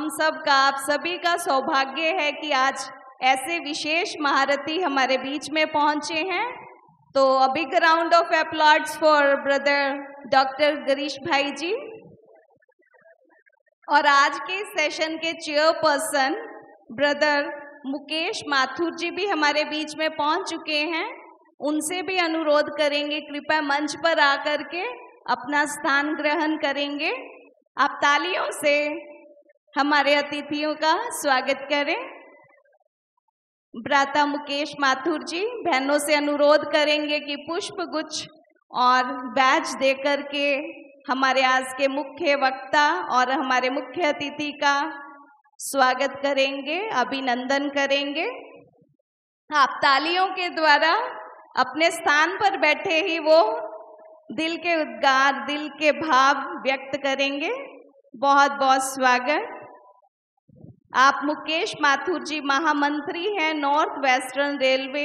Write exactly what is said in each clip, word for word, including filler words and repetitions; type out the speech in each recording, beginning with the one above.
सब का, आप सभी का सौभाग्य है कि आज ऐसे विशेष महारथी हमारे बीच में पहुंचे हैं। तो a big round of applause for brother doctor Girish bhai ji. और आज के सेशन के चेयरपर्सन ब्रदर मुकेश माथुर जी भी हमारे बीच में पहुंच चुके हैं। उनसे भी अनुरोध करेंगे कृपया मंच पर आकर के अपना स्थान ग्रहण करेंगे। आप तालियों से हमारे अतिथियों का स्वागत करें। भ्राता मुकेश माथुर जी बहनों से अनुरोध करेंगे कि पुष्प गुच्छ और बैज देकर के हमारे आज के मुख्य वक्ता और हमारे मुख्य अतिथि का स्वागत करेंगे, अभिनंदन करेंगे। आप तालियों के द्वारा अपने स्थान पर बैठे ही वो दिल के उद्गार, दिल के भाव व्यक्त करेंगे। बहुत बहुत स्वागत। आप मुकेश माथुर जी महामंत्री हैं north western railway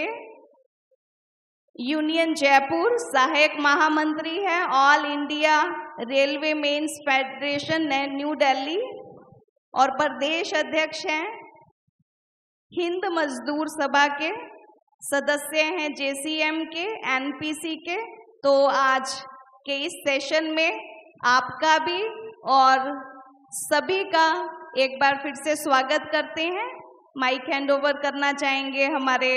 union Jaipur, सहायक महामंत्री हैं all India railway men's federation New Delhi और प्रदेश अध्यक्ष हैं हिंद मजदूर सभा के, सदस्य हैं जेसीएम के, एनपीसी के। तो आज के इस सेशन में आपका भी और सभी का एक बार फिर से स्वागत करते हैं। माइक हैंड ओवर करना चाहेंगे हमारे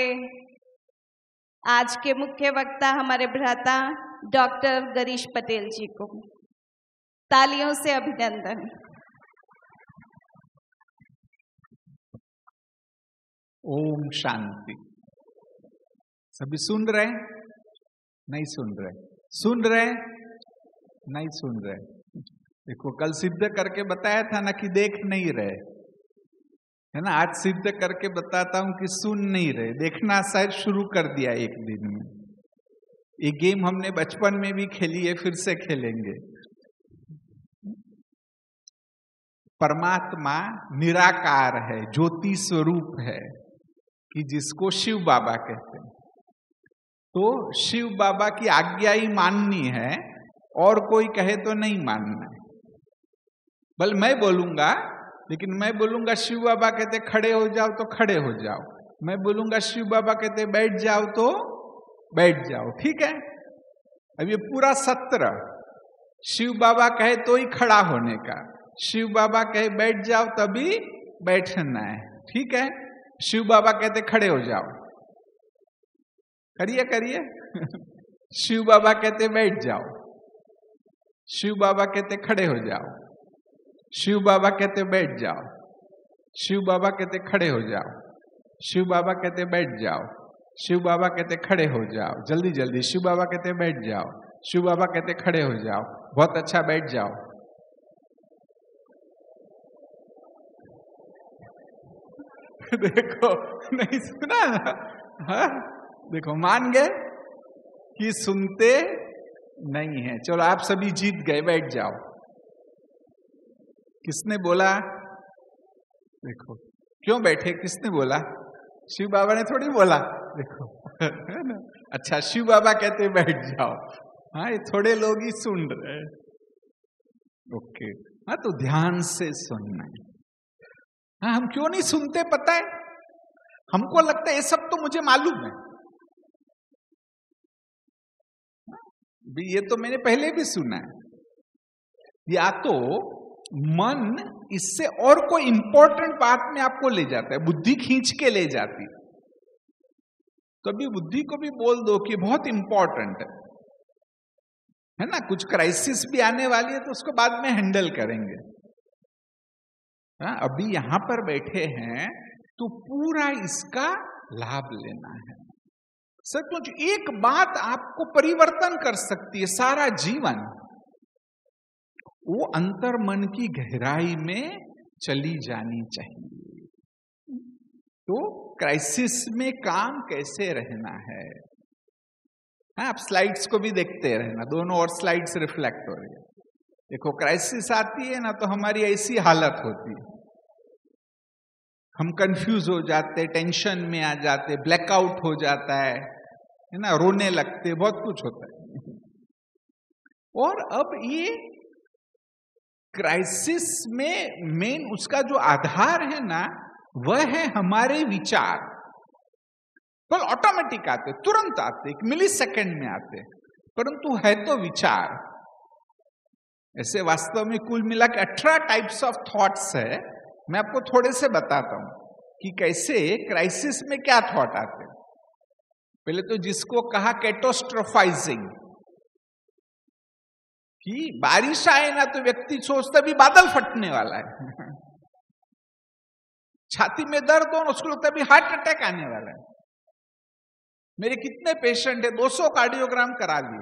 आज के मुख्य वक्ता हमारे भ्राता डॉक्टर गिरीश पटेल जी को। तालियों से अभिनंदन। ओम शांति। सभी सुन रहे? नहीं सुन रहे? सुन रहे? नहीं सुन रहे? देखो, कल सिद्ध करके बताया था ना कि देख नहीं रहे, है ना। आज सिद्ध करके बताता हूं कि सुन नहीं रहे। देखना शायद शुरू कर दिया एक दिन में। ये गेम हमने बचपन में भी खेली है, फिर से खेलेंगे। परमात्मा निराकार है, ज्योति स्वरूप है, कि जिसको शिव बाबा कहते हैं। तो शिव बाबा की आज्ञा ही माननी है, और कोई कहे तो नहीं मानना है। बल मैं बोलूंगा, लेकिन मैं बोलूंगा शिव बाबा कहते खड़े हो जाओ तो खड़े हो जाओ। मैं बोलूंगा शिव बाबा कहते बैठ जाओ तो बैठ जाओ। ठीक है। अब ये पूरा सत्र शिव बाबा कहे तो ही खड़ा होने का, शिव बाबा कहे बैठ जाओ तभी बैठना है। ठीक है। शिव बाबा कहते खड़े हो जाओ, करिए करिए। शिव बाबा कहते बैठ जाओ, शिव बाबा कहते खड़े हो जाओ, शिव बाबा कहते बैठ जाओ, शिव बाबा कहते खड़े हो जाओ, शिव बाबा कहते बैठ जाओ, शिव बाबा कहते खड़े हो जाओ। जल्दी जल्दी। शिव बाबा कहते बैठ जाओ, शिव बाबा कहते खड़े हो जाओ। बहुत अच्छा, बैठ जाओ। देखो, नहीं सुना ना? हाँ? देखो, मान गए कि सुनते नहीं है। चलो, आप सभी जीत गए, बैठ जाओ। किसने बोला? देखो, क्यों बैठे? किसने बोला? शिव बाबा ने थोड़ी बोला। देखो, है ना। अच्छा, शिव बाबा कहते बैठ जाओ। हाँ, ये थोड़े लोग ही सुन रहे हैं। ओके। हाँ, तो ध्यान से सुनना है। हाँ, हम क्यों नहीं सुनते पता है? हमको लगता है ये सब तो मुझे मालूम है। ये तो मैंने पहले भी सुना है। या तो मन इससे और कोई इंपॉर्टेंट बात में आपको ले जाता है, बुद्धि खींच के ले जाती है। कभी बुद्धि को भी बोल दो कि बहुत इंपॉर्टेंट है, है ना। कुछ क्राइसिस भी आने वाली है तो उसको बाद में हैंडल करेंगे। हाँ, अभी यहां पर बैठे हैं तो पूरा इसका लाभ लेना है। सचमुच एक बात आपको परिवर्तन कर सकती है सारा जीवन। वो अंतर मन की गहराई में चली जानी चाहिए। तो क्राइसिस में काम कैसे रहना है। हाँ, आप स्लाइड्स को भी देखते रहना, दोनों और स्लाइड्स रिफ्लेक्ट हो रही है। देखो, क्राइसिस आती है ना तो हमारी ऐसी हालत होती है, हम कंफ्यूज हो जाते, टेंशन में आ जाते, ब्लैकआउट हो जाता है है ना, रोने लगते, बहुत कुछ होता है। और अब ये क्राइसिस में मेन उसका जो आधार है ना, वह है हमारे विचार। कल ऑटोमेटिक आते, तुरंत आते, एक मिली सेकेंड में आते, परंतु है तो विचार। ऐसे वास्तव में कुल मिला के अठारह टाइप्स ऑफ थॉट्स है। मैं आपको थोड़े से बताता हूं कि कैसे क्राइसिस में क्या थॉट आते हैं। पहले तो जिसको कहा कैटास्ट्रोफाइजिंग, कि बारिश आए ना तो व्यक्ति सोचता भी बादल फटने वाला है छाती में दर्द हो, उसको लगता भी हार्ट अटैक आने वाला है। मेरे कितने पेशेंट है, दो सौ कार्डियोग्राम करा लिए।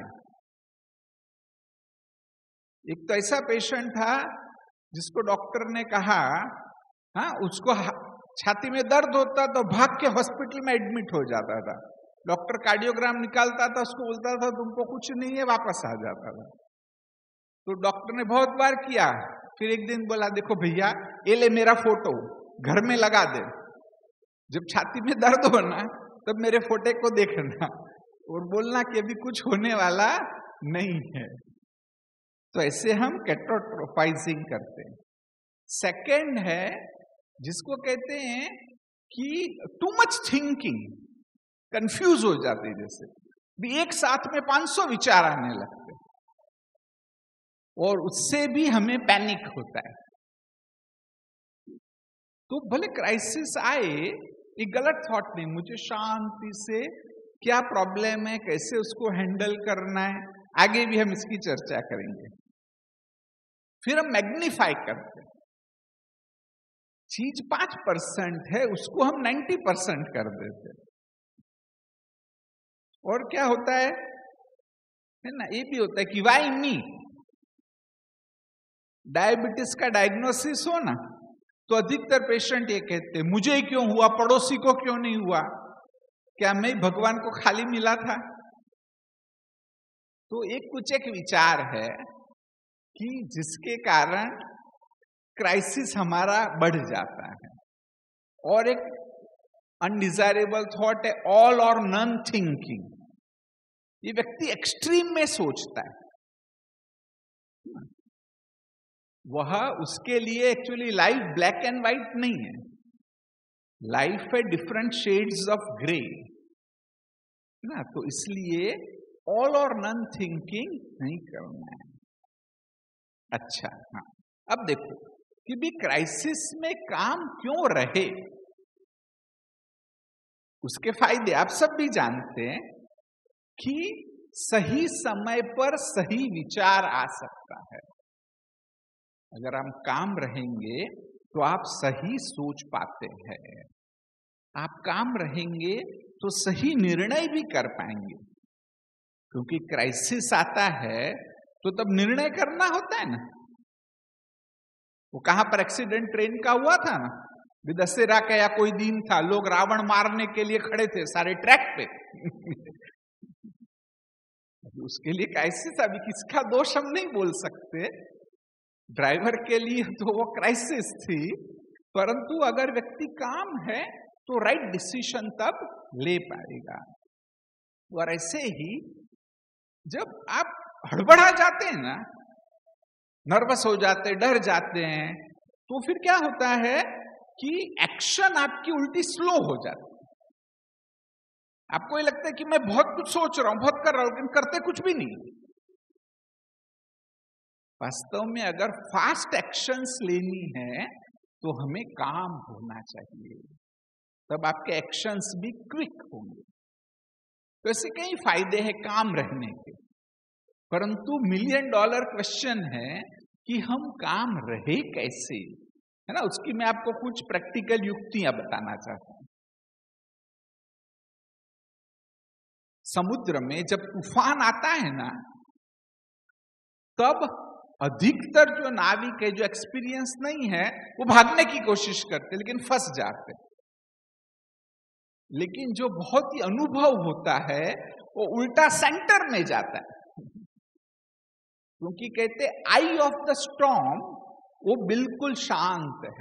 एक तो ऐसा पेशेंट था जिसको डॉक्टर ने कहा, हाँ, उसको छाती में दर्द होता तो भाग के हॉस्पिटल में एडमिट हो जाता था। डॉक्टर कार्डियोग्राम निकालता था, उसको बोलता था तुमको कुछ नहीं है, वापस आ जाता था। तो डॉक्टर ने बहुत बार किया, फिर एक दिन बोला देखो भैया ये ले मेरा फोटो, घर में लगा दे, जब छाती में दर्द हो ना तब मेरे फोटो को देखना और बोलना कि अभी कुछ होने वाला नहीं है। तो ऐसे हम कैटास्ट्रोफाइजिंग करते हैं। सेकंड है जिसको कहते हैं कि टू मच थिंकिंग, कंफ्यूज हो जाते, जैसे भी एक साथ में पांच सौ विचार आने लगते और उससे भी हमें पैनिक होता है। तो भले क्राइसिस आए, ये गलत थॉट नहीं, मुझे शांति से क्या प्रॉब्लम है, कैसे उसको हैंडल करना है, आगे भी हम इसकी चर्चा करेंगे। फिर हम मैग्नीफाई करते हैं, चीज पांच परसेंट है उसको हम नाइन्टी परसेंट कर देते। और क्या होता है, है ना, ये भी होता है कि वाई मी, डायबिटीज का डायग्नोसिस हो ना तो अधिकतर पेशेंट ये कहते हैं मुझे क्यों हुआ, पड़ोसी को क्यों नहीं हुआ, क्या मैं भगवान को खाली मिला था। तो एक कुछ एक विचार है कि जिसके कारण क्राइसिस हमारा बढ़ जाता है। और एक अनडिजायरेबल थॉट है ऑल और नन थिंकिंग। ये व्यक्ति एक्सट्रीम में सोचता है, वह उसके लिए actually life black and white नहीं है, लाइफ है डिफरेंट शेड्स ऑफ ग्रे ना। तो इसलिए ऑल और नन थिंकिंग नहीं करना है। अच्छा, हाँ, अब देखो कि भी क्राइसिस में काम क्यों रहे, उसके फायदे आप सब भी जानते हैं कि सही समय पर सही विचार आ सकता है। अगर हम काम रहेंगे तो आप सही सोच पाते हैं, आप काम रहेंगे तो सही निर्णय भी कर पाएंगे। क्योंकि क्राइसिस आता है तो तब निर्णय करना होता है ना। वो कहां पर एक्सीडेंट ट्रेन का हुआ था ना, दशहरा का या कोई दिन था, लोग रावण मारने के लिए खड़े थे सारे ट्रैक पे उसके लिए क्राइसिस, अभी किसका दोष हम नहीं बोल सकते, ड्राइवर के लिए तो वो क्राइसिस थी। परंतु अगर व्यक्ति काम है तो राइट डिसीजन तब ले पाएगा। और ऐसे ही जब आप हड़बड़ा जाते हैं ना, नर्वस हो जाते, डर जाते हैं, तो फिर क्या होता है कि एक्शन आपकी उल्टी स्लो हो जाती है। आपको ये लगता है कि मैं बहुत कुछ सोच रहा हूं, बहुत कर रहा हूं, लेकिन करते कुछ भी नहीं। वास्तव में अगर फास्ट एक्शंस लेनी है तो हमें काम होना चाहिए, तब आपके एक्शंस भी क्विक होंगे। तो ऐसे कई फायदे हैं काम रहने के, परंतु मिलियन डॉलर क्वेश्चन है कि हम काम रहे कैसे, है ना। उसकी मैं आपको कुछ प्रैक्टिकल युक्तियां बताना चाहता हूं। समुद्र में जब तूफान आता है ना, तब अधिकतर जो नाविक है, जो एक्सपीरियंस नहीं है, वो भागने की कोशिश करते लेकिन फंस जाते। लेकिन जो बहुत ही अनुभव होता है वो उल्टा सेंटर में जाता है, क्योंकि कहते आई ऑफ द स्टॉर्म वो बिल्कुल शांत है,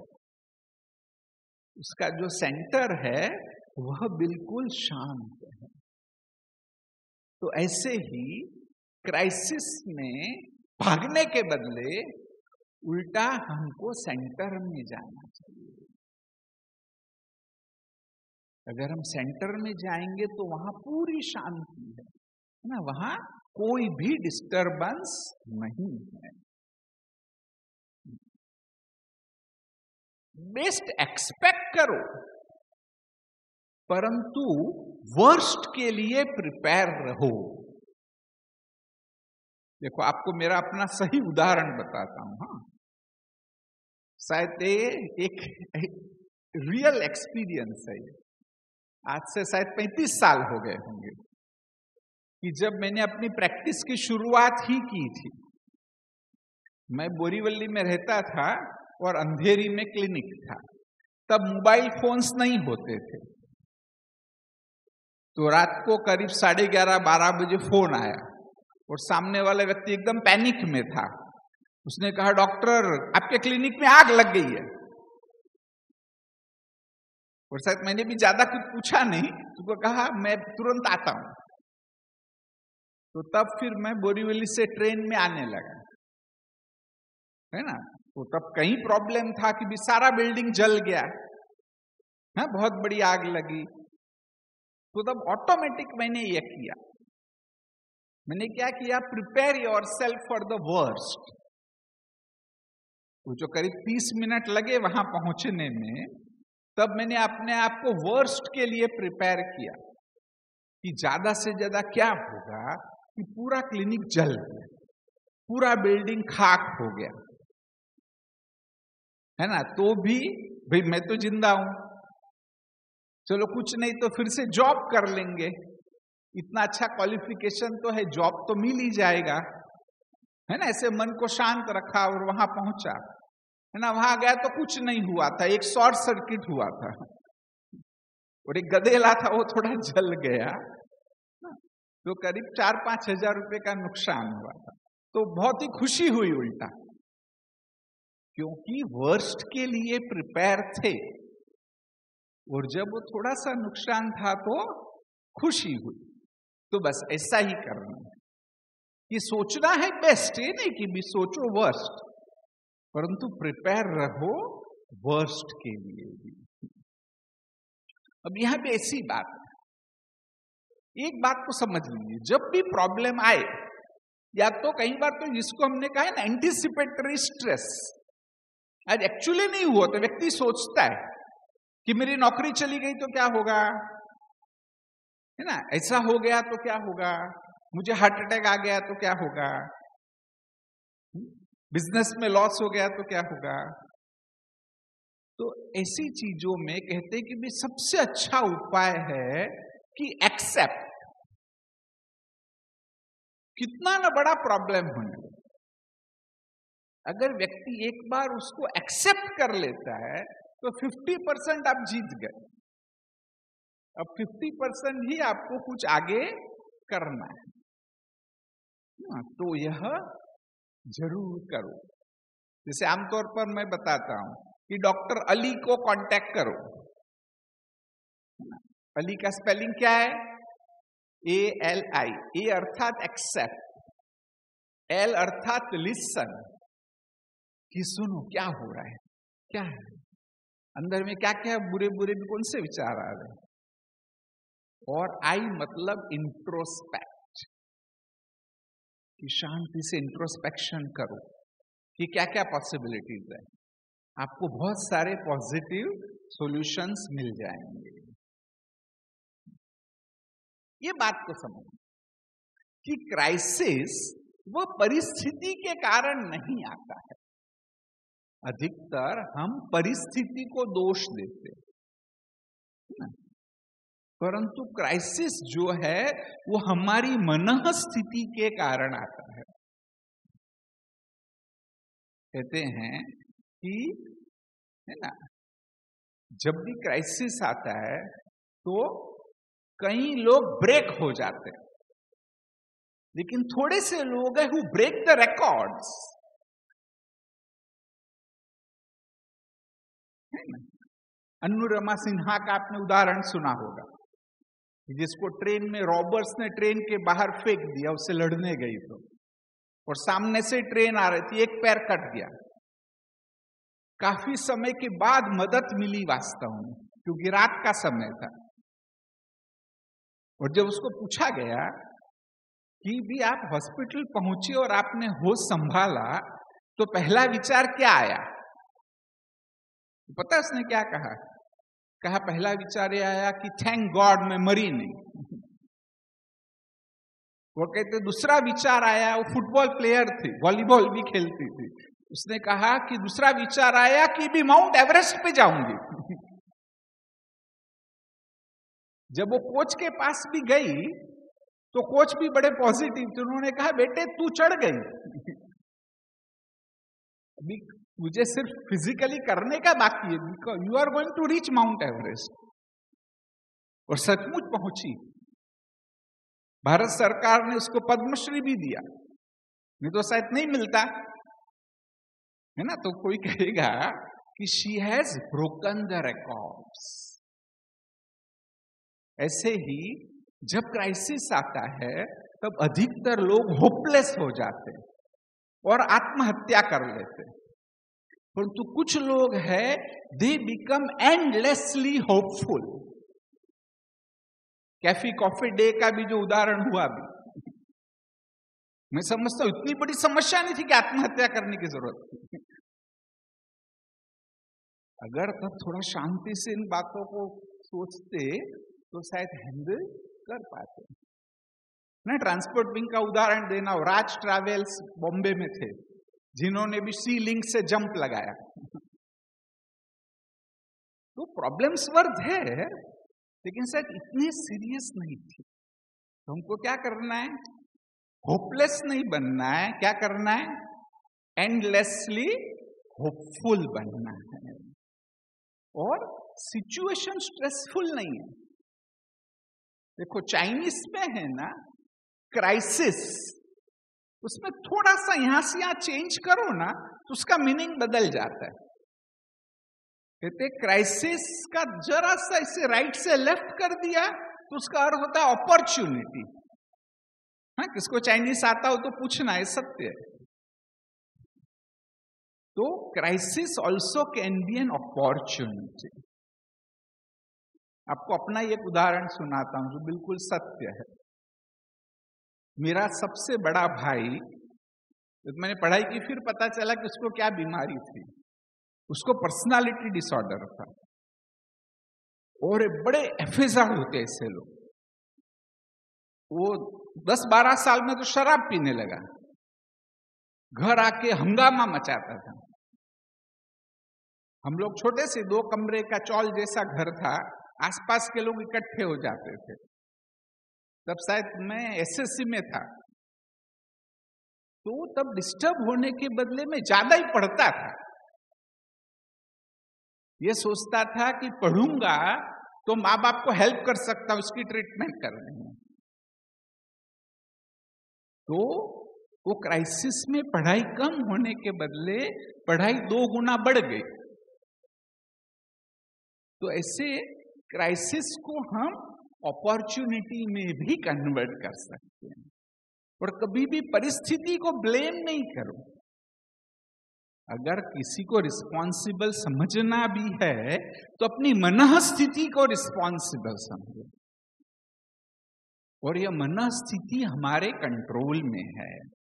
उसका जो सेंटर है वह बिल्कुल शांत है। तो ऐसे ही क्राइसिस में भागने के बदले उल्टा हमको सेंटर में जाना चाहिए। अगर हम सेंटर में जाएंगे तो वहां पूरी शांति है ना, वहां कोई भी डिस्टरबेंस नहीं है। बेस्ट एक्सपेक्ट करो, परंतु वर्स्ट के लिए प्रिपेयर रहो। देखो, आपको मेरा अपना सही उदाहरण बताता हूं। हाँ, शायद ये एक रियल एक्सपीरियंस है। आज से शायद पैंतीस साल हो गए होंगे कि जब मैंने अपनी प्रैक्टिस की शुरुआत ही की थी। मैं बोरीवली में रहता था और अंधेरी में क्लिनिक था। तब मोबाइल फोन्स नहीं होते थे। तो रात को करीब साढ़े ग्यारह बारह बजे फोन आया और सामने वाला व्यक्ति एकदम पैनिक में था। उसने कहा, डॉक्टर आपके क्लिनिक में आग लग गई है। और शायद मैंने भी ज्यादा कुछ पूछा नहीं, तो कहा मैं तुरंत आता हूं। तो तब फिर मैं बोरीवली से ट्रेन में आने लगा, है ना। तो तब कहीं प्रॉब्लम था कि भी सारा बिल्डिंग जल गया है, बहुत बड़ी आग लगी। तो तब ऑटोमेटिक मैंने ये किया, मैंने क्या किया, prepare yourself for the worst. तो जो करीब तीस मिनट लगे वहां पहुंचने में, तब मैंने अपने आप को वर्स्ट के लिए प्रिपेयर किया कि ज्यादा से ज्यादा क्या होगा कि पूरा क्लिनिक जल गया, पूरा बिल्डिंग खाक हो गया, है ना। तो भी भाई मैं तो जिंदा हूं, चलो कुछ नहीं तो फिर से जॉब कर लेंगे, इतना अच्छा क्वालिफिकेशन तो है, जॉब तो मिल ही जाएगा, है ना। ऐसे मन को शांत रखा और वहां पहुंचा, है ना। वहां गया तो कुछ नहीं हुआ था, एक शॉर्ट सर्किट हुआ था और एक गधेला था वो थोड़ा जल गया, तो करीब चार पांच हजार रुपए का नुकसान हुआ था। तो बहुत ही खुशी हुई उल्टा, क्योंकि वर्स्ट के लिए प्रिपेयर थे। और जब वो थोड़ा सा नुकसान था तो खुशी हुई। तो बस ऐसा ही करना है कि सोचना है बेस्ट, ये नहीं कि भी सोचो वर्स्ट, परंतु प्रिपेयर रहो वर्स्ट के लिए भी। अब यहां पे ऐसी बात है, एक बात को समझ लीजिए, जब भी प्रॉब्लम आए, या तो कई बार तो जिसको हमने कहा है ना एंटीसिपेटरी स्ट्रेस, आज एक्चुअली नहीं हुआ तो व्यक्ति सोचता है कि मेरी नौकरी चली गई तो क्या होगा, है ना, ऐसा हो गया तो क्या होगा, मुझे हार्ट अटैक आ गया तो क्या होगा, बिजनेस में लॉस हो गया तो क्या होगा। तो ऐसी चीजों में कहते हैं कि भी सबसे अच्छा उपाय है कि एक्सेप्ट, कितना ना बड़ा प्रॉब्लम होने लगे, अगर व्यक्ति एक बार उसको एक्सेप्ट कर लेता है तो पचास परसेंट आप जीत गए। अब पचास परसेंट ही आपको कुछ आगे करना है, तो यह जरूर करो। जैसे आमतौर पर मैं बताता हूं कि डॉक्टर अली को कांटेक्ट करो। अली का स्पेलिंग क्या है, ए एल आई। ए अर्थात एक्सेप्ट, एल अर्थात लिसन, कि सुनो क्या हो रहा है, क्या है अंदर में, क्या क्या बुरे बुरे भी कौन से विचार आ रहे हैं। और आई मतलब इंट्रोस्पेक्ट, कि शांति से इंट्रोस्पेक्शन करो कि क्या क्या पॉसिबिलिटीज है, आपको बहुत सारे पॉजिटिव सॉल्यूशंस मिल जाएंगे। ये बात को समझ कि क्राइसिस वह परिस्थिति के कारण नहीं आता है। अधिकतर हम परिस्थिति को दोष देते हैं, परंतु क्राइसिस जो है वो हमारी मनः स्थिति के कारण आता है। कहते हैं कि, है ना, जब भी क्राइसिस आता है तो कई लोग ब्रेक हो जाते हैं, लेकिन थोड़े से लोग हैं हु ब्रेक द रिकॉर्ड्स। अन्नुरमा सिन्हा का आपने उदाहरण सुना होगा, जिसको ट्रेन में रॉबर्स ने ट्रेन के बाहर फेंक दिया, उससे लड़ने गई तो, और सामने से ट्रेन आ रही थी, एक पैर कट गया, काफी समय के बाद मदद मिली वास्तव में, क्योंकि रात का समय था। और जब उसको पूछा गया कि भी आप हॉस्पिटल पहुंचे और आपने होश संभाला, तो पहला विचार क्या आया? पता उसने क्या कहा? कहा पहला विचार ये आया कि थैंक गॉड मैं मरी नहीं। वो कहते दूसरा विचार आया, वो फुटबॉल प्लेयर थी, वॉलीबॉल भी खेलती थी, उसने कहा कि दूसरा विचार आया कि भी माउंट एवरेस्ट पे जाऊंगी। जब वो कोच के पास भी गई तो कोच भी बड़े पॉजिटिव थे, उन्होंने कहा बेटे तू चढ़ गई, अभी मुझे सिर्फ फिजिकली करने का बाकी है, because you are going to reach Mount Everest. और सचमुच पहुंची। भारत सरकार ने उसको पद्मश्री भी दिया, नहीं तो शायद नहीं मिलता है ना। तो कोई कहेगा कि she has broken the records. ऐसे ही जब क्राइसिस आता है तब अधिकतर लोग होपलेस हो जाते हैं और आत्महत्या कर लेते हैं, परंतु कुछ लोग हैं they become endlessly hopeful. Cafe coffee day का भी जो उदाहरण हुआ भी, मैं समझता हूं इतनी बड़ी समस्या नहीं थी कि आत्महत्या करने की जरूरत थी। अगर तब थोड़ा शांति से इन बातों को सोचते तो शायद हैंडल कर पाते ना। ट्रांसपोर्ट विंग का उदाहरण देना, राज ट्रैवल्स बॉम्बे में थे जिन्होंने भी सी लिंक से जंप लगाया। तो प्रॉब्लम्स वर देयर, लेकिन शायद इतने सीरियस नहीं थी। तो हमको क्या करना है? होपलेस नहीं बनना है, क्या करना है? एंडलेसली होपफुल बनना है। और सिचुएशन स्ट्रेसफुल नहीं है। देखो चाइनीज में है ना क्राइसिस, उसमें थोड़ा सा यहां से यहां चेंज करो ना तो उसका मीनिंग बदल जाता है। कहते क्राइसिस का जरा सा इसे राइट से लेफ्ट कर दिया तो उसका अर्थ होता है अपॉर्चुनिटी। हाँ, किसको चाइनीज आता हो तो पूछना, है सत्य है। तो crisis also can be an opportunity. आपको अपना एक उदाहरण सुनाता हूं जो बिल्कुल सत्य है। मेरा सबसे बड़ा भाई, जब मैंने पढ़ाई की फिर पता चला कि उसको क्या बीमारी थी। उसको पर्सनालिटी डिसऑर्डर था और बड़े एफेजार्ड होते ऐसे लोग। वो दस बारह साल में तो शराब पीने लगा, घर आके हंगामा मचाता था। हम लोग छोटे से दो कमरे का चौल जैसा घर था, आसपास के लोग इकट्ठे हो जाते थे। तब शायद मैं एसएससी में था, तो तब डिस्टर्ब होने के बदले में ज्यादा ही पढ़ता था। ये सोचता था कि पढ़ूंगा तो माँ बाप को हेल्प कर सकता हूं उसकी ट्रीटमेंट करने में। तो वो क्राइसिस में पढ़ाई कम होने के बदले पढ़ाई दो गुना बढ़ गई। तो ऐसे क्राइसिस को हम अपॉर्चुनिटी में भी कन्वर्ट कर सकते हैं। और कभी भी परिस्थिति को ब्लेम नहीं करो। अगर किसी को रिस्पॉन्सिबल समझना भी है तो अपनी मनःस्थिति को रिस्पॉन्सिबल समझो, और यह मनःस्थिति हमारे कंट्रोल में है।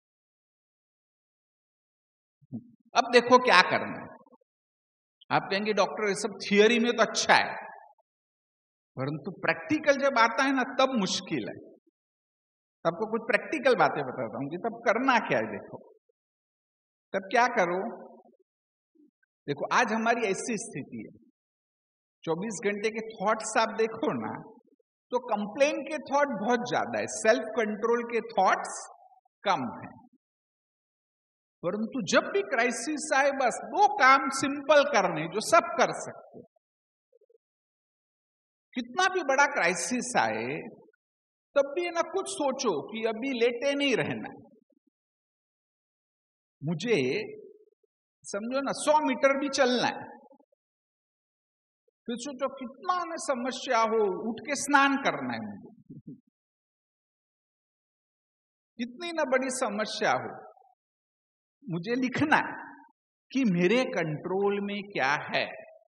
अब देखो क्या करना है। आप कहेंगे डॉक्टर ये सब थियरी में तो अच्छा है, परंतु प्रैक्टिकल जब आता है ना तब मुश्किल है। सबको कुछ प्रैक्टिकल बातें बताता हूं कि तब करना क्या है। देखो तब क्या करो। देखो आज हमारी ऐसी स्थिति है, चौबीस घंटे के थॉट्स आप देखो ना तो कंप्लेन के थॉट बहुत ज्यादा है, सेल्फ कंट्रोल के थॉट्स कम है। परंतु जब भी क्राइसिस आए बस दो काम सिंपल करने जो सब कर सकते। कितना भी बड़ा क्राइसिस आए तब भी ना कुछ सोचो कि अभी लेटे नहीं रहना। मुझे समझो ना सौ मीटर भी चलना है, फिर सोचो कितना ना समस्या हो, उठ के स्नान करना है मुझे। कितनी ना बड़ी समस्या हो, मुझे लिखना है, कि मेरे कंट्रोल में क्या है।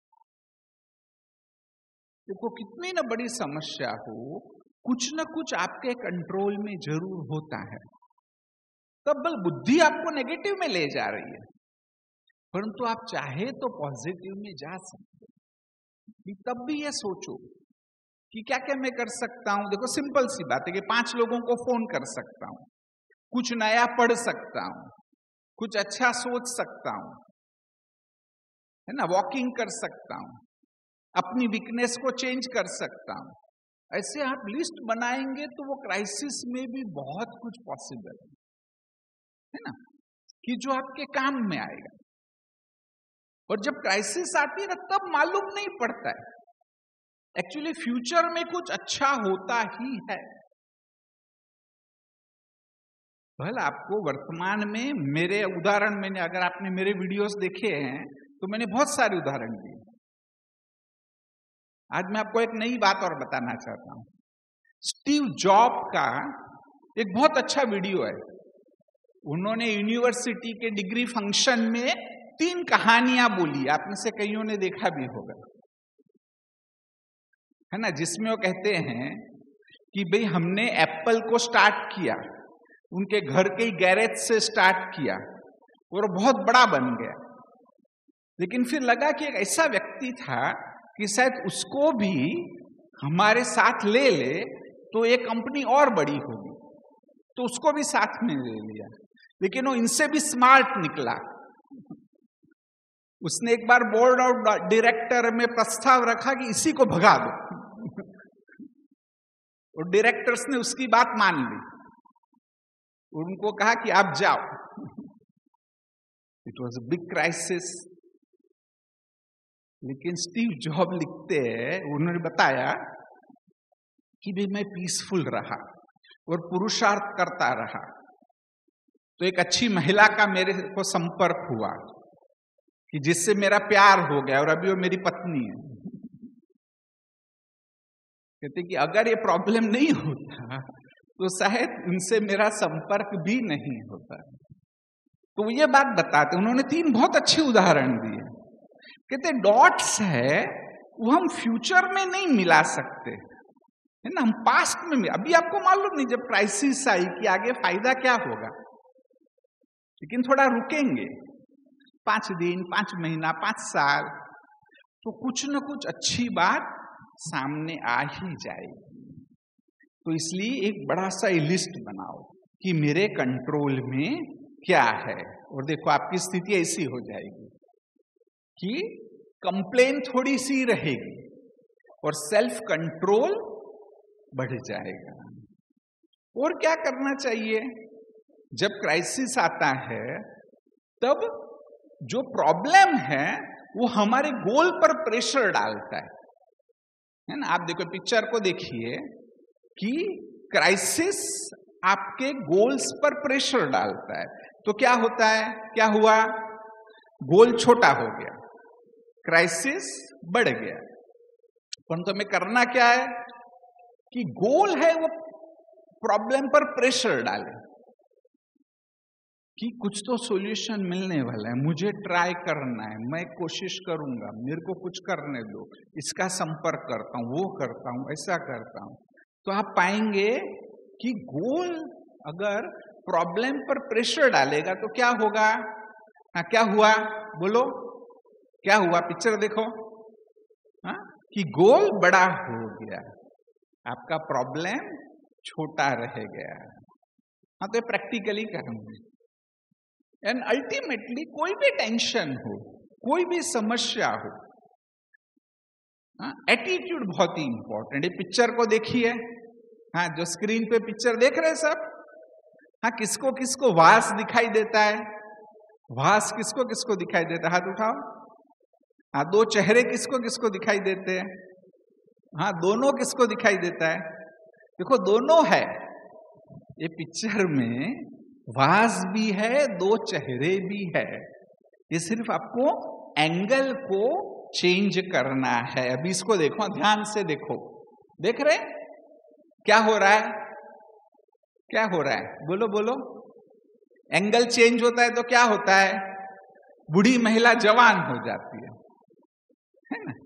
देखो कितनी ना बड़ी समस्या हो, कुछ ना कुछ आपके कंट्रोल में जरूर होता है। तब बल बुद्धि आपको नेगेटिव में ले जा रही है, परंतु आप चाहे तो पॉजिटिव में जा सकते हैं। तब भी ये सोचो कि क्या क्या मैं कर सकता हूं। देखो सिंपल सी बात है कि पांच लोगों को फोन कर सकता हूं, कुछ नया पढ़ सकता हूं, कुछ अच्छा सोच सकता हूं, है ना, वॉकिंग कर सकता हूं, अपनी वीकनेस को चेंज कर सकता हूं। ऐसे आप लिस्ट बनाएंगे तो वो क्राइसिस में भी बहुत कुछ पॉसिबल है, है ना, कि जो आपके काम में आएगा। और जब क्राइसिस आती है ना, तब मालूम नहीं पड़ता है एक्चुअली फ्यूचर में कुछ अच्छा होता ही है। भला आपको वर्तमान में मेरे उदाहरण, मैंने अगर आपने मेरे वीडियोस देखे हैं तो मैंने बहुत सारे उदाहरण दिए। आज मैं आपको एक नई बात और बताना चाहता हूं। स्टीव जॉब का एक बहुत अच्छा वीडियो है। उन्होंने यूनिवर्सिटी के डिग्री फंक्शन में तीन कहानियां बोली, आप में से कईयों ने देखा भी होगा, है ना, जिसमें वो कहते हैं कि भाई हमने एप्पल को स्टार्ट किया, उनके घर के ही गैरेज से स्टार्ट किया और बहुत बड़ा बन गया। लेकिन फिर लगा कि एक ऐसा व्यक्ति था कि शायद उसको भी हमारे साथ ले ले तो ये कंपनी और बड़ी होगी, तो उसको भी साथ में ले लिया। लेकिन वो इनसे भी स्मार्ट निकला। उसने एक बार बोर्ड ऑफ डायरेक्टर में प्रस्ताव रखा कि इसी को भगा दो और डायरेक्टर्स ने उसकी बात मान ली। उनको कहा कि आप जाओ। It was a big crisis. लेकिन स्टीव जॉब लिखते हैं, उन्होंने बताया कि भी मैं पीसफुल रहा और पुरुषार्थ करता रहा, तो एक अच्छी महिला का मेरे को संपर्क हुआ कि जिससे मेरा प्यार हो गया और अभी वो मेरी पत्नी है। कहते कि अगर ये प्रॉब्लम नहीं होता तो शायद उनसे मेरा संपर्क भी नहीं होता। तो ये बात बताते, उन्होंने तीन बहुत अच्छे उदाहरण दिए। कहते डॉट्स है वो हम फ्यूचर में नहीं मिला सकते, है ना, हम पास्ट में मिला। अभी आपको मालूम नहीं जब क्राइसिस आई कि आगे फायदा क्या होगा, लेकिन थोड़ा रुकेंगे, पांच दिन, पांच महीना, पांच साल, तो कुछ न कुछ अच्छी बात सामने आ ही जाएगी। तो इसलिए एक बड़ा सा लिस्ट बनाओ कि मेरे कंट्रोल में क्या है। और देखो आपकी स्थिति ऐसी हो जाएगी कि कंप्लेन थोड़ी सी रहेगी और सेल्फ कंट्रोल बढ़ जाएगा। और क्या करना चाहिए जब क्राइसिस आता है? तब जो प्रॉब्लम है वो हमारे गोल पर प्रेशर डालता है, है ना। आप देखो पिक्चर को देखिए कि क्राइसिस आपके गोल्स पर प्रेशर डालता है, तो क्या होता है, क्या हुआ, गोल छोटा हो गया, क्राइसिस बढ़ गया। परंतु हमें करना क्या है कि गोल है वो प्रॉब्लम पर प्रेशर डाले कि कुछ तो सॉल्यूशन मिलने वाला है, मुझे ट्राई करना है, मैं कोशिश करूंगा, मेरे को कुछ करने दो, इसका संपर्क करता हूं, वो करता हूं, ऐसा करता हूं। तो आप पाएंगे कि गोल अगर प्रॉब्लम पर प्रेशर डालेगा तो क्या होगा। हाँ, क्या हुआ बोलो, क्या हुआ, पिक्चर देखो। हाँ, कि गोल बड़ा हो गया, आपका प्रॉब्लम छोटा रह गया। हाँ, तो प्रैक्टिकली करूंगी। एंड अल्टीमेटली कोई भी टेंशन हो, कोई भी समस्या हो, एटीट्यूड बहुत ही इंपॉर्टेंट है। पिक्चर को देखिए, हाँ, जो स्क्रीन पे पिक्चर देख रहे हैं सब, हाँ, किसको किसको वास दिखाई देता है, वास किसको किसको दिखाई देता है, हाथ उठाओ। हाँ, दो चेहरे किसको किसको दिखाई देते हैं, हाँ, दोनों किसको दिखाई देता है, देखो दोनों है। ये पिक्चर में वास भी है, दो चेहरे भी है, ये सिर्फ आपको एंगल को चेंज करना है। अभी इसको देखो, ध्यान से देखो, देख रहे क्या हो रहा है, क्या हो रहा है, बोलो बोलो। एंगल चेंज होता है तो क्या होता है, बूढ़ी महिला जवान हो जाती है, है ना?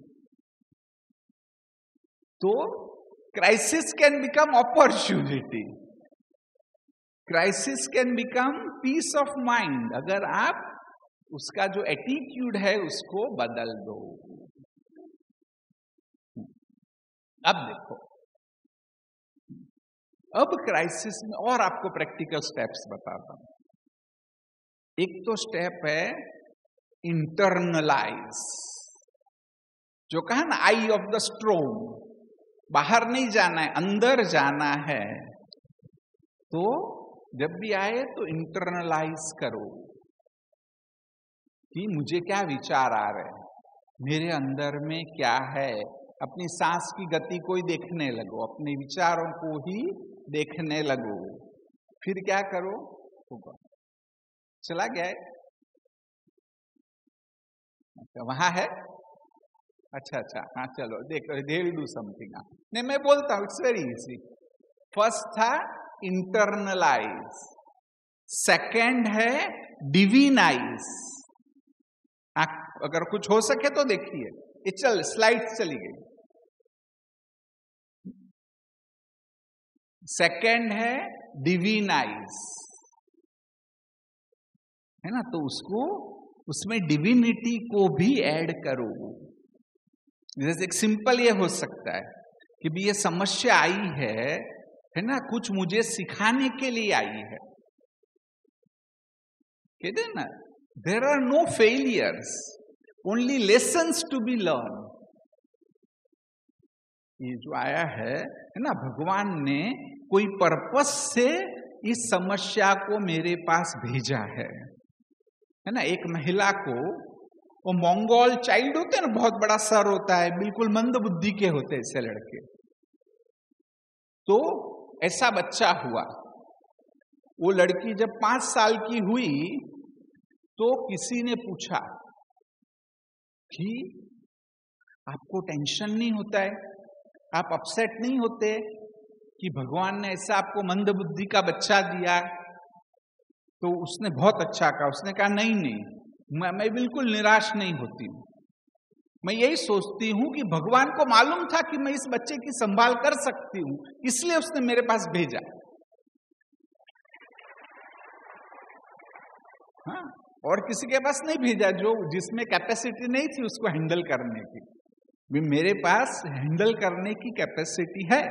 तो crisis can become opportunity, crisis can become peace of mind, अगर आप उसका जो एटीट्यूड है उसको बदल दो। अब देखो, अब क्राइसिस में और आपको प्रैक्टिकल स्टेप्स बताता हूं। एक तो स्टेप है इंटरनलाइज, जो कहा ना आई ऑफ द स्ट्रोम, बाहर नहीं जाना है, अंदर जाना है। तो जब भी आए तो इंटरनलाइज करो कि मुझे क्या विचार आ रहे हैं, मेरे अंदर में क्या है। अपनी सांस की गति को ही देखने लगो, अपने विचारों को ही देखने लगो। फिर क्या करो, चला गया है, अच्छा वहां है, अच्छा अच्छा हाँ चलो देखो, दे विल डू समथिंग। नहीं मैं बोलता हूं, इट्स वेरी इजी। फर्स्ट था इंटरनलाइज, सेकंड है डिविनाइज। अगर कुछ हो सके तो देखिए, ये चल स्लाइड चली गई। सेकंड है डिविनाइज, है ना? तो उसको, उसमें डिविनिटी को भी ऐड करो। जैसे एक सिंपल ये हो सकता है कि भी ये समस्या आई है है ना, कुछ मुझे सिखाने के लिए आई है। कहते हैं ना, there are no failures, only lessons to be learn. ये जो आया है है ना, भगवान ने कोई पर्पस से इस समस्या को मेरे पास भेजा है, है ना? एक महिला को, वो मंगोल चाइल्ड होते हैं ना, बहुत बड़ा सर होता है, बिल्कुल मंद बुद्धि के होते हैं ऐसे लड़के। तो ऐसा बच्चा हुआ। वो लड़की जब पांच साल की हुई तो किसी ने पूछा कि आपको टेंशन नहीं होता है, आप अपसेट नहीं होते कि भगवान ने ऐसा आपको मंद बुद्धि का बच्चा दिया? तो उसने बहुत अच्छा कहा, उसने कहा नहीं नहीं, मैं, मैं बिल्कुल निराश नहीं होती हूं। मैं यही सोचती हूं कि भगवान को मालूम था कि मैं इस बच्चे की संभाल कर सकती हूं, इसलिए उसने मेरे पास भेजा। हाँ, और किसी के पास नहीं भेजा जो जिसमें कैपेसिटी नहीं थी उसको हैंडल करने की। भी मेरे पास हैंडल करने की कैपेसिटी है।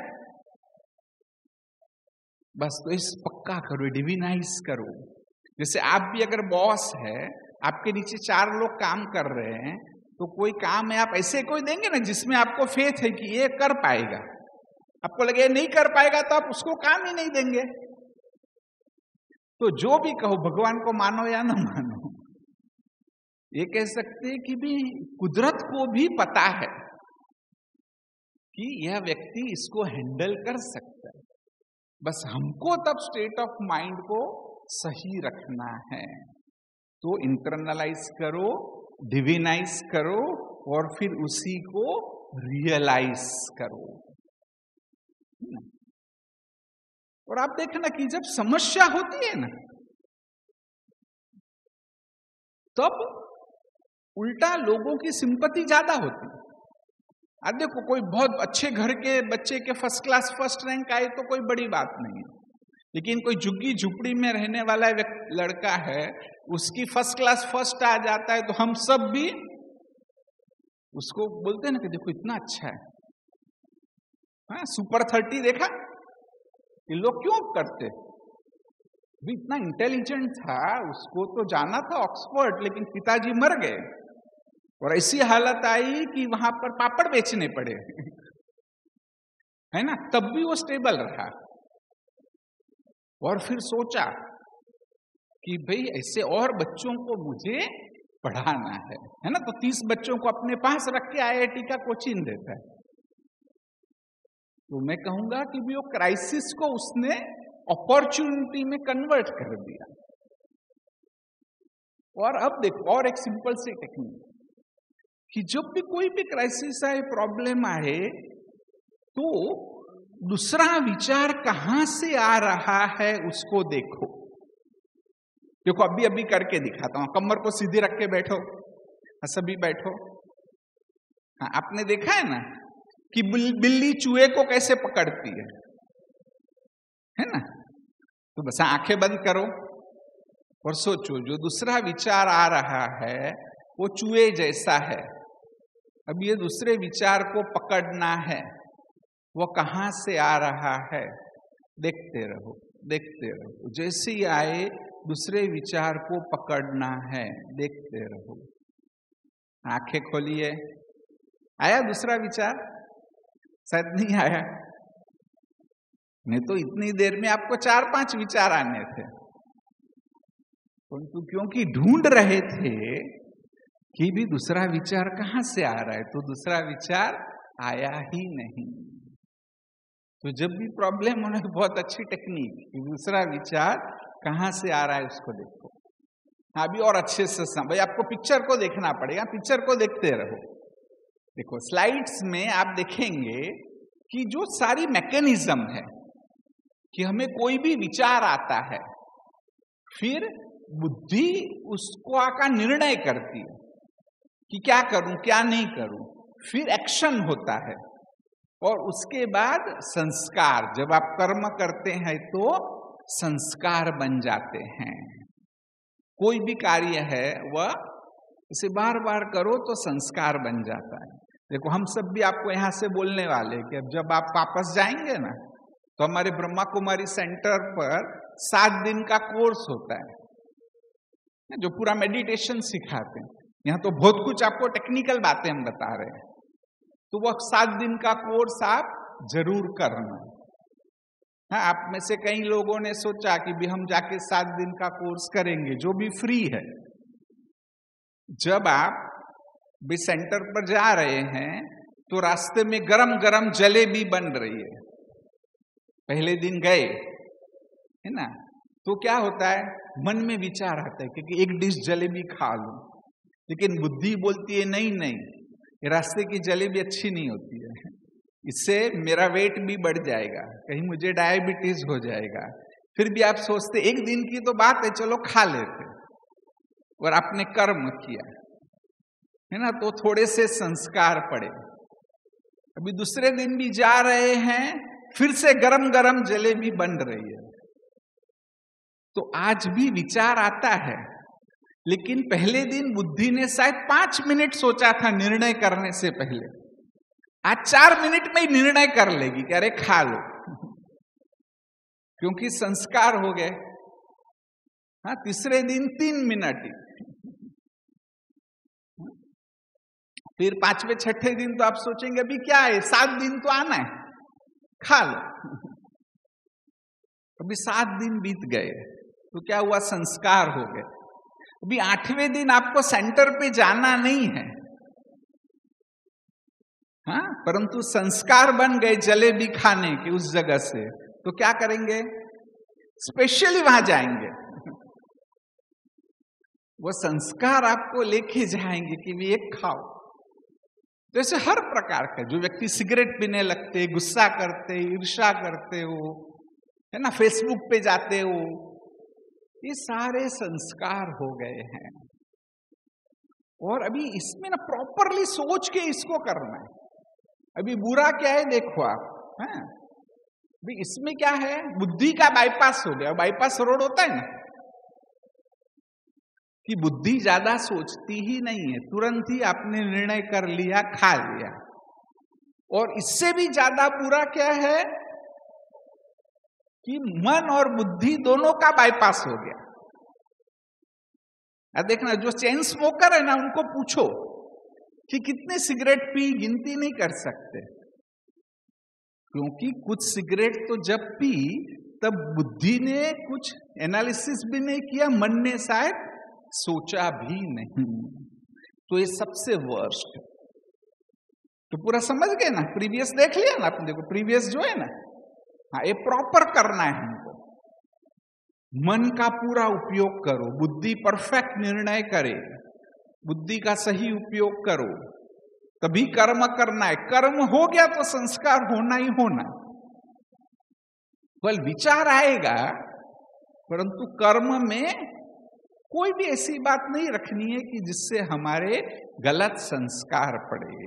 बस तो इस पक्का करो, डिविनाइज करो। जैसे आप भी अगर बॉस है, आपके नीचे चार लोग काम कर रहे हैं, तो कोई काम है आप ऐसे कोई देंगे ना जिसमें आपको फेथ है कि ये कर पाएगा। आपको लगे नहीं कर पाएगा तो आप उसको काम ही नहीं देंगे। तो जो भी कहो, भगवान को मानो या ना मानो, ये कह सकते हैं कि भी कुदरत को भी पता है कि यह व्यक्ति इसको हैंडल कर सकता है। बस हमको तब स्टेट ऑफ माइंड को सही रखना है। तो इंटरनलाइज करो, डिविनाइज करो, और फिर उसी को रियलाइज करो। और आप देखना कि जब समस्या होती है ना, तब उल्टा लोगों की सिंपैथी ज्यादा होती है। अब देखो, कोई बहुत अच्छे घर के बच्चे के फर्स्ट क्लास फर्स्ट रैंक आए तो कोई बड़ी बात नहीं है, लेकिन कोई झुग्गी झुपड़ी में रहने वाला लड़का है, उसकी फर्स्ट क्लास फर्स्ट आ जाता है, तो हम सब भी उसको बोलते हैं ना कि देखो इतना अच्छा है। हाँ, सुपर थर्टी देखा, ये लोग क्यों करते? भी इतना इंटेलिजेंट था, उसको तो जाना था ऑक्सफोर्ड, लेकिन पिताजी मर गए और ऐसी हालत आई कि वहां पर पापड़ बेचने पड़े है ना, तब भी वो स्टेबल रहा। और फिर सोचा कि भाई ऐसे और बच्चों को मुझे पढ़ाना है है ना, तो तीस बच्चों को अपने पास रख के आई आई टी का कोचिंग देता है। तो मैं कहूंगा कि भी वो क्राइसिस को उसने अपॉर्चुनिटी में कन्वर्ट कर दिया। और अब देखो, और एक सिंपल सी टेक्निक कि जब भी कोई भी क्राइसिस आए, प्रॉब्लम आए, तो दूसरा विचार कहां से आ रहा है उसको देखो। देखो अभी अभी करके दिखाता हूं। कमर को सीधी रख के बैठो, सभी बैठो। हाँ, आपने देखा है ना कि बिल्ली चूहे को कैसे पकड़ती है, है ना? तो बस आंखें बंद करो और सोचो, जो दूसरा विचार आ रहा है वो चूहे जैसा है। अब ये दूसरे विचार को पकड़ना है, वो कहां से आ रहा है, देखते रहो देखते रहो। जैसे ही आए दूसरे विचार को पकड़ना है, देखते रहो। आंखें खोलिए। आया दूसरा विचार? शायद नहीं आया, नहीं तो इतनी देर में आपको चार पांच विचार आने थे, परंतु क्योंकि ढूंढ रहे थे कि भी दूसरा विचार कहां से आ रहा है, तो दूसरा विचार आया ही नहीं। तो जब भी प्रॉब्लम होने, बहुत अच्छी टेक्निक कि दूसरा विचार कहां से आ रहा है उसको देखो। हाँ, अभी और अच्छे से समझ, भाई आपको पिक्चर को देखना पड़ेगा, पिक्चर को देखते रहो। देखो स्लाइड्स में आप देखेंगे कि जो सारी मैकेनिज्म है कि हमें कोई भी विचार आता है, फिर बुद्धि उसको आका निर्णय करती है कि क्या करूं क्या नहीं करूं, फिर एक्शन होता है और उसके बाद संस्कार। जब आप कर्म करते हैं तो संस्कार बन जाते हैं। कोई भी कार्य है वह इसे बार बार करो तो संस्कार बन जाता है। देखो हम सब भी आपको यहां से बोलने वाले कि अब जब आप वापस जाएंगे ना, तो हमारे ब्रह्मा कुमारी सेंटर पर सात दिन का कोर्स होता है जो पूरा मेडिटेशन सिखाते हैं। यहाँ तो बहुत कुछ आपको टेक्निकल बातें हम बता रहे हैं, तो वह सात दिन का कोर्स आप जरूर करना। हाँ, आप में से कई लोगों ने सोचा कि भी हम जाके सात दिन का कोर्स करेंगे जो भी फ्री है। जब आप भी सेंटर पर जा रहे हैं तो रास्ते में गरम गरम जलेबी बन रही है। पहले दिन गए है ना, तो क्या होता है, मन में विचार आता है कि एक डिश जलेबी खा लूं, लेकिन बुद्धि बोलती है नहीं नहीं, ये रास्ते की जलेबी अच्छी नहीं होती है, इससे मेरा वेट भी बढ़ जाएगा, कहीं मुझे डायबिटीज हो जाएगा। फिर भी आप सोचते एक दिन की तो बात है, चलो खा लेते, और आपने कर्म किया है ना, तो थोड़े से संस्कार पड़े। अभी दूसरे दिन भी जा रहे हैं, फिर से गरम गरम जलेबी बन रही है। तो आज भी विचार आता है, लेकिन पहले दिन बुद्धि ने शायद पांच मिनट सोचा था निर्णय करने से पहले, आज चार मिनट में ही निर्णय कर लेगी कि अरे खा लो, क्योंकि संस्कार हो गए। हाँ, तीसरे दिन तीन मिनट ही, फिर पांचवें छठे दिन तो आप सोचेंगे अभी क्या है, सात दिन तो आना है, खा लो। अभी सात दिन बीत गए तो क्या हुआ, संस्कार हो गए। अभी आठवें दिन आपको सेंटर पे जाना नहीं है, हाँ, परंतु संस्कार बन गए जलेबी खाने के उस जगह से, तो क्या करेंगे, स्पेशली वहां जाएंगे। वो संस्कार आपको लेके जाएंगे कि भी एक खाओ। जैसे हर प्रकार का, जो व्यक्ति सिगरेट पीने लगते, गुस्सा करते, ईर्ष्या करते हो, है ना, फेसबुक पे जाते हो, ये सारे संस्कार हो गए हैं। और अभी इसमें ना प्रॉपरली सोच के इसको करना है। अभी बुरा क्या है देखो आप, हैं? अभी इसमें क्या है, बुद्धि का बाईपास हो गया। बाईपास रोड होता है ना, कि बुद्धि ज्यादा सोचती ही नहीं है, तुरंत ही आपने निर्णय कर लिया, खा लिया। और इससे भी ज्यादा बुरा क्या है कि मन और बुद्धि दोनों का बाईपास हो गया। अब देखना, जो चेन स्मोकर है ना, उनको पूछो कि कितने सिगरेट पी, गिनती नहीं कर सकते, क्योंकि कुछ सिगरेट तो जब पी तब बुद्धि ने कुछ एनालिसिस भी नहीं किया, मन ने शायद सोचा भी नहीं। तो ये सबसे वर्स्ट। तो पूरा समझ गए ना, प्रीवियस देख लिया ना आपने, देखो प्रीवियस जो है ना, हाँ, ये प्रॉपर करना है हमको। मन का पूरा उपयोग करो, बुद्धि परफेक्ट निर्णय करे, बुद्धि का सही उपयोग करो, तभी कर्म करना है। कर्म हो गया तो संस्कार होना ही होना। केवल विचार आएगा, परंतु कर्म में कोई भी ऐसी बात नहीं रखनी है कि जिससे हमारे गलत संस्कार पड़े।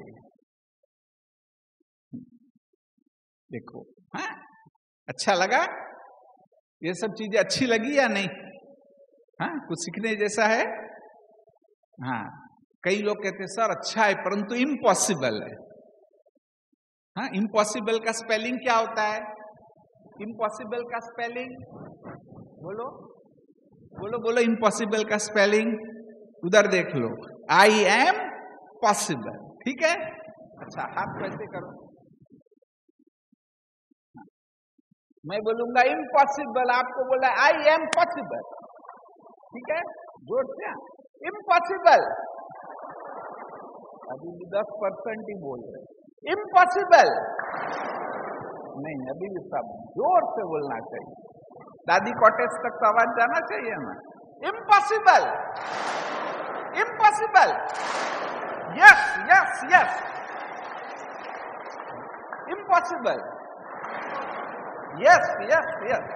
देखो, हाँ, अच्छा लगा? ये सब चीजें अच्छी लगी या नहीं? हाँ, कुछ सीखने जैसा है? हाँ, कई लोग कहते हैं सर अच्छा है परंतु इम्पॉसिबल है। हाँ, इम्पॉसिबल का स्पेलिंग क्या होता है? इम्पॉसिबल का स्पेलिंग बोलो बोलो बोलो इम्पॉसिबल का स्पेलिंग उधर देख लो, आई एम पॉसिबल। ठीक है, अच्छा हाथ कैसे करो, मैं बोलूंगा इम्पॉसिबल, आपको बोला आई एम पॉसिबल। ठीक है, जोर से इम्पॉसिबल। अभी भी दस परसेंट ही बोल रहे, इम्पॉसिबल नहीं, अभी भी सब जोर से बोलना चाहिए। दादी कॉटेज तक तो आवाज जाना चाहिए हमें। Impossible, impossible, yes yes yes, impossible, yes yes yes,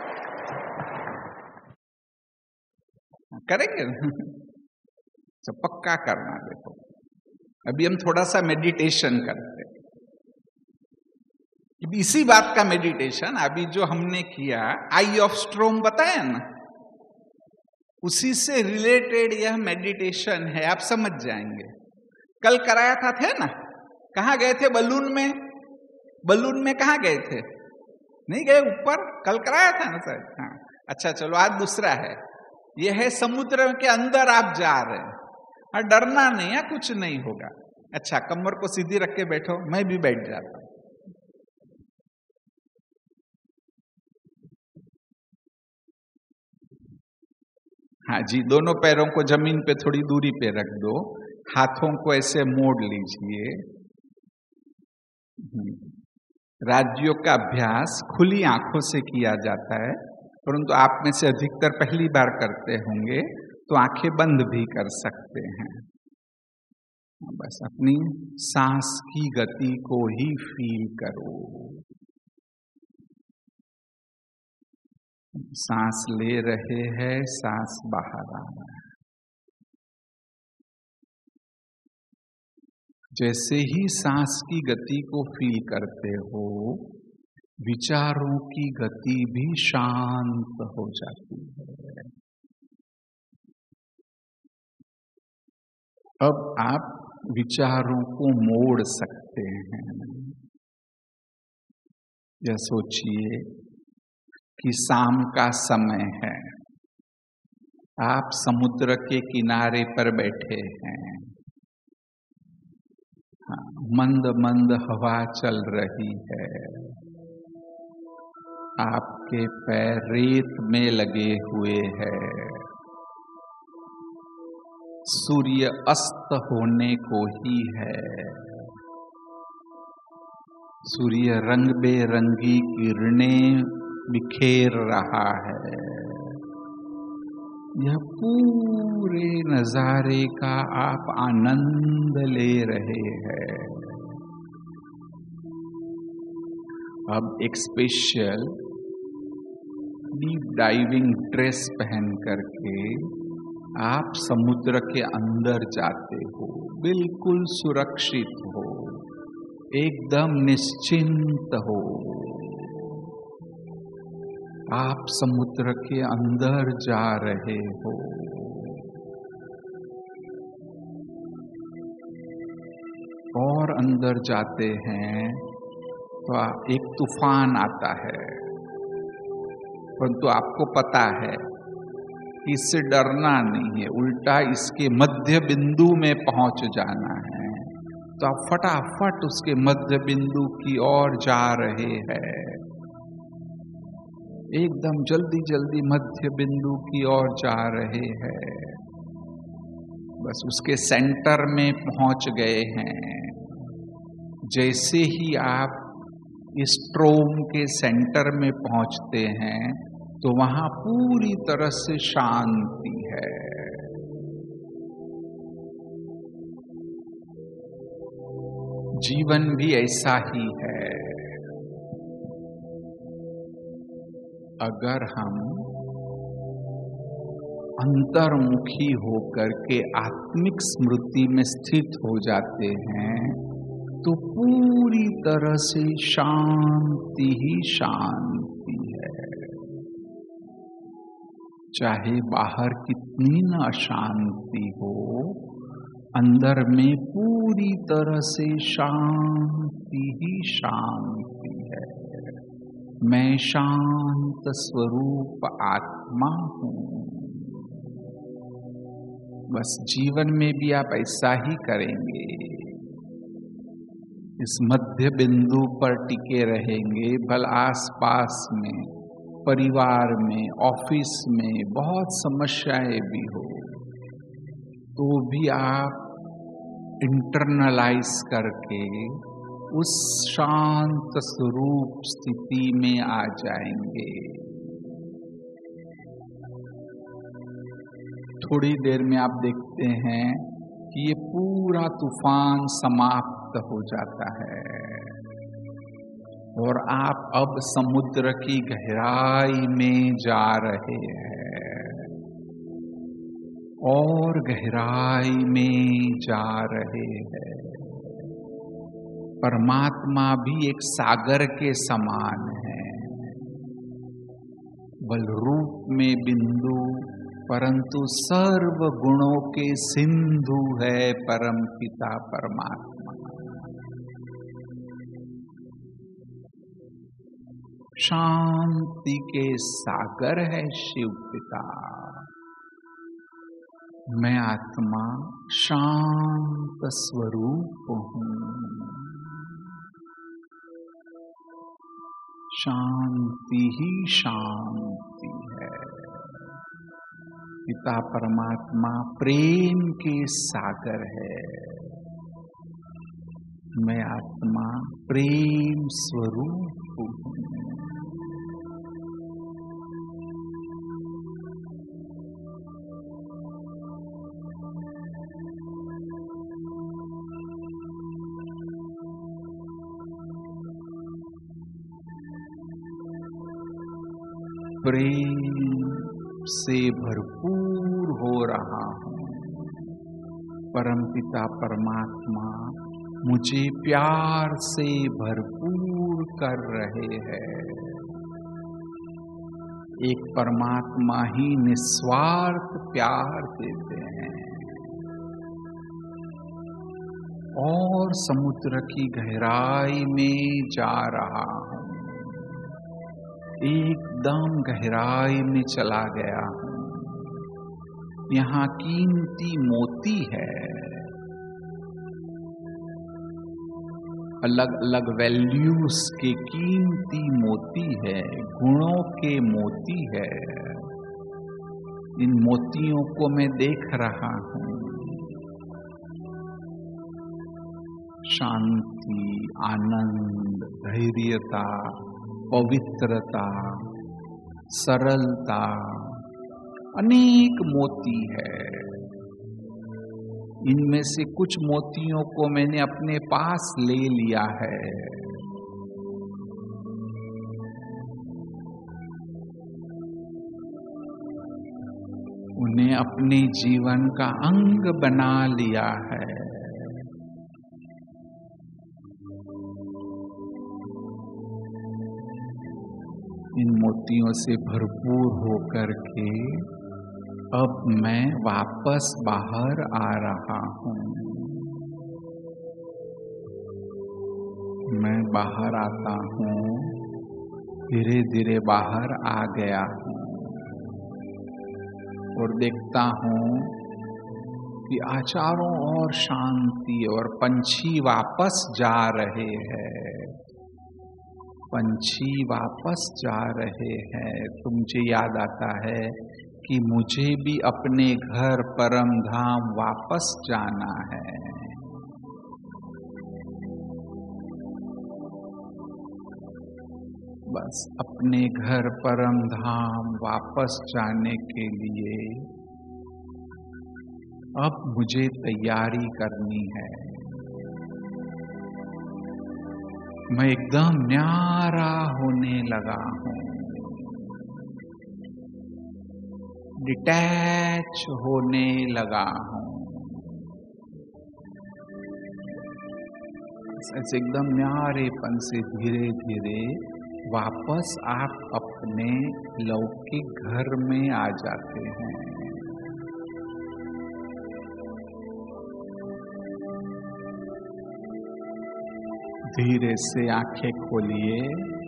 करेंगे तो पक्का करना। देखो अभी हम थोड़ा सा मेडिटेशन करते हैं, इसी बात का मेडिटेशन अभी जो हमने किया आई ऑफ स्ट्रोम बताया ना, उसी से रिलेटेड यह मेडिटेशन है, आप समझ जाएंगे। कल कराया था थे ना, कहाँ गए थे? बलून में, बलून में कहाँ गए थे? नहीं गए ऊपर, कल कराया था ना सर? हाँ, अच्छा चलो आज दूसरा है, यह है समुद्र के अंदर आप जा रहे हैं, हाँ डरना नहीं है, कुछ नहीं होगा। अच्छा कमर को सीधी रख के बैठो, मैं भी बैठ जाता हूं। हाँ जी, दोनों पैरों को जमीन पे थोड़ी दूरी पे रख दो, हाथों को ऐसे मोड़ लीजिए। राज्यों का अभ्यास खुली आंखों से किया जाता है, परंतु आप में से अधिकतर पहली बार करते होंगे तो आंखें बंद भी कर सकते हैं। बस अपनी सांस की गति को ही फील करो। सांस ले रहे हैं, सांस बाहर आ रहा है। जैसे ही सांस की गति को फील करते हो, विचारों की गति भी शांत हो जाती है। अब आप विचारों को मोड़ सकते हैं। यह सोचिए कि शाम का समय है, आप समुद्र के किनारे पर बैठे हैं, हाँ, मंद मंद हवा चल रही है, आपके पैर रेत में लगे हुए हैं, सूर्य अस्त होने को ही है, सूर्य रंग बेरंगी किरणें बिखेर रहा है। यह पूरे नजारे का आप आनंद ले रहे हैं। अब एक स्पेशल डीप डाइविंग ड्रेस पहन करके आप समुद्र के अंदर जाते हो, बिल्कुल सुरक्षित हो, एकदम निश्चिंत हो। आप समुद्र के अंदर जा रहे हो। और अंदर जाते हैं तो एक तूफान आता है, परंतु आपको पता है कि इससे डरना नहीं है, उल्टा इसके मध्य बिंदु में पहुंच जाना है। तो आप फटाफट उसके मध्य बिंदु की ओर जा रहे हैं, एकदम जल्दी जल्दी मध्य बिंदु की ओर जा रहे हैं। बस उसके सेंटर में पहुंच गए हैं। जैसे ही आप इस स्ट्रोम के सेंटर में पहुंचते हैं तो वहां पूरी तरह से शांति है। जीवन भी ऐसा ही है। अगर हम अंतर्मुखी होकर के आत्मिक स्मृति में स्थित हो जाते हैं तो पूरी तरह से शांति ही शांति है। चाहे बाहर कितनी न अशांति हो, अंदर में पूरी तरह से शांति ही शांति है। मैं शांत स्वरूप आत्मा हूँ। बस जीवन में भी आप ऐसा ही करेंगे, इस मध्य बिंदु पर टिके रहेंगे। भल आसपास में, परिवार में, ऑफिस में बहुत समस्याएं भी हो तो भी आप इंटरनलाइज करके उस शांत स्वरूप स्थिति में आ जाएंगे। थोड़ी देर में आप देखते हैं कि ये पूरा तूफान समाप्त हो जाता है और आप अब समुद्र की गहराई में जा रहे हैं और गहराई में जा रहे हैं। परमात्मा भी एक सागर के समान है, बल रूप में बिंदु, परंतु सर्व गुणों के सिंधु है परम पिता परमात्मा। शांति के सागर है शिव पिता। मैं आत्मा शांत स्वरूप हूँ। शांति ही शांति है। पिता परमात्मा प्रेम के सागर है। मैं आत्मा प्रेम स्वरूप हूँ। प्रेम से भरपूर हो रहा हूँ। परमपिता परमात्मा मुझे प्यार से भरपूर कर रहे हैं। एक परमात्मा ही निस्वार्थ प्यार देते हैं और समुद्र की गहराई में जा रहा हूँ। एकदम गहराई में चला गया हूँ। यहाँ कीमती मोती है, अलग अलग वैल्यूज के कीमती मोती है, गुणों के मोती है। इन मोतियों को मैं देख रहा हूँ। शांति, आनंद, धैर्यता, पवित्रता, सरलता, अनेक मोती है। इनमें से कुछ मोतियों को मैंने अपने पास ले लिया है। उन्हें अपने जीवन का अंग बना लिया है। इन मोतियों से भरपूर होकर के अब मैं वापस बाहर आ रहा हूँ। मैं बाहर आता हूँ, धीरे धीरे बाहर आ गया हूँ और देखता हूँ कि आचारों और शांति और पंछी वापस जा रहे हैं। पंछी वापस जा रहे हैं तो मुझे याद आता है कि मुझे भी अपने घर परम धाम वापस जाना है। बस अपने घर परम धाम वापस जाने के लिए अब मुझे तैयारी करनी है। मैं एकदम न्यारा होने लगा हूँ। डिटैच होने लगा हूं। ऐसे एकदम न्यारेपन से धीरे धीरे वापस आप अपने लौकिक घर में आ जाते हैं। धीरे से आंखें खोलिए।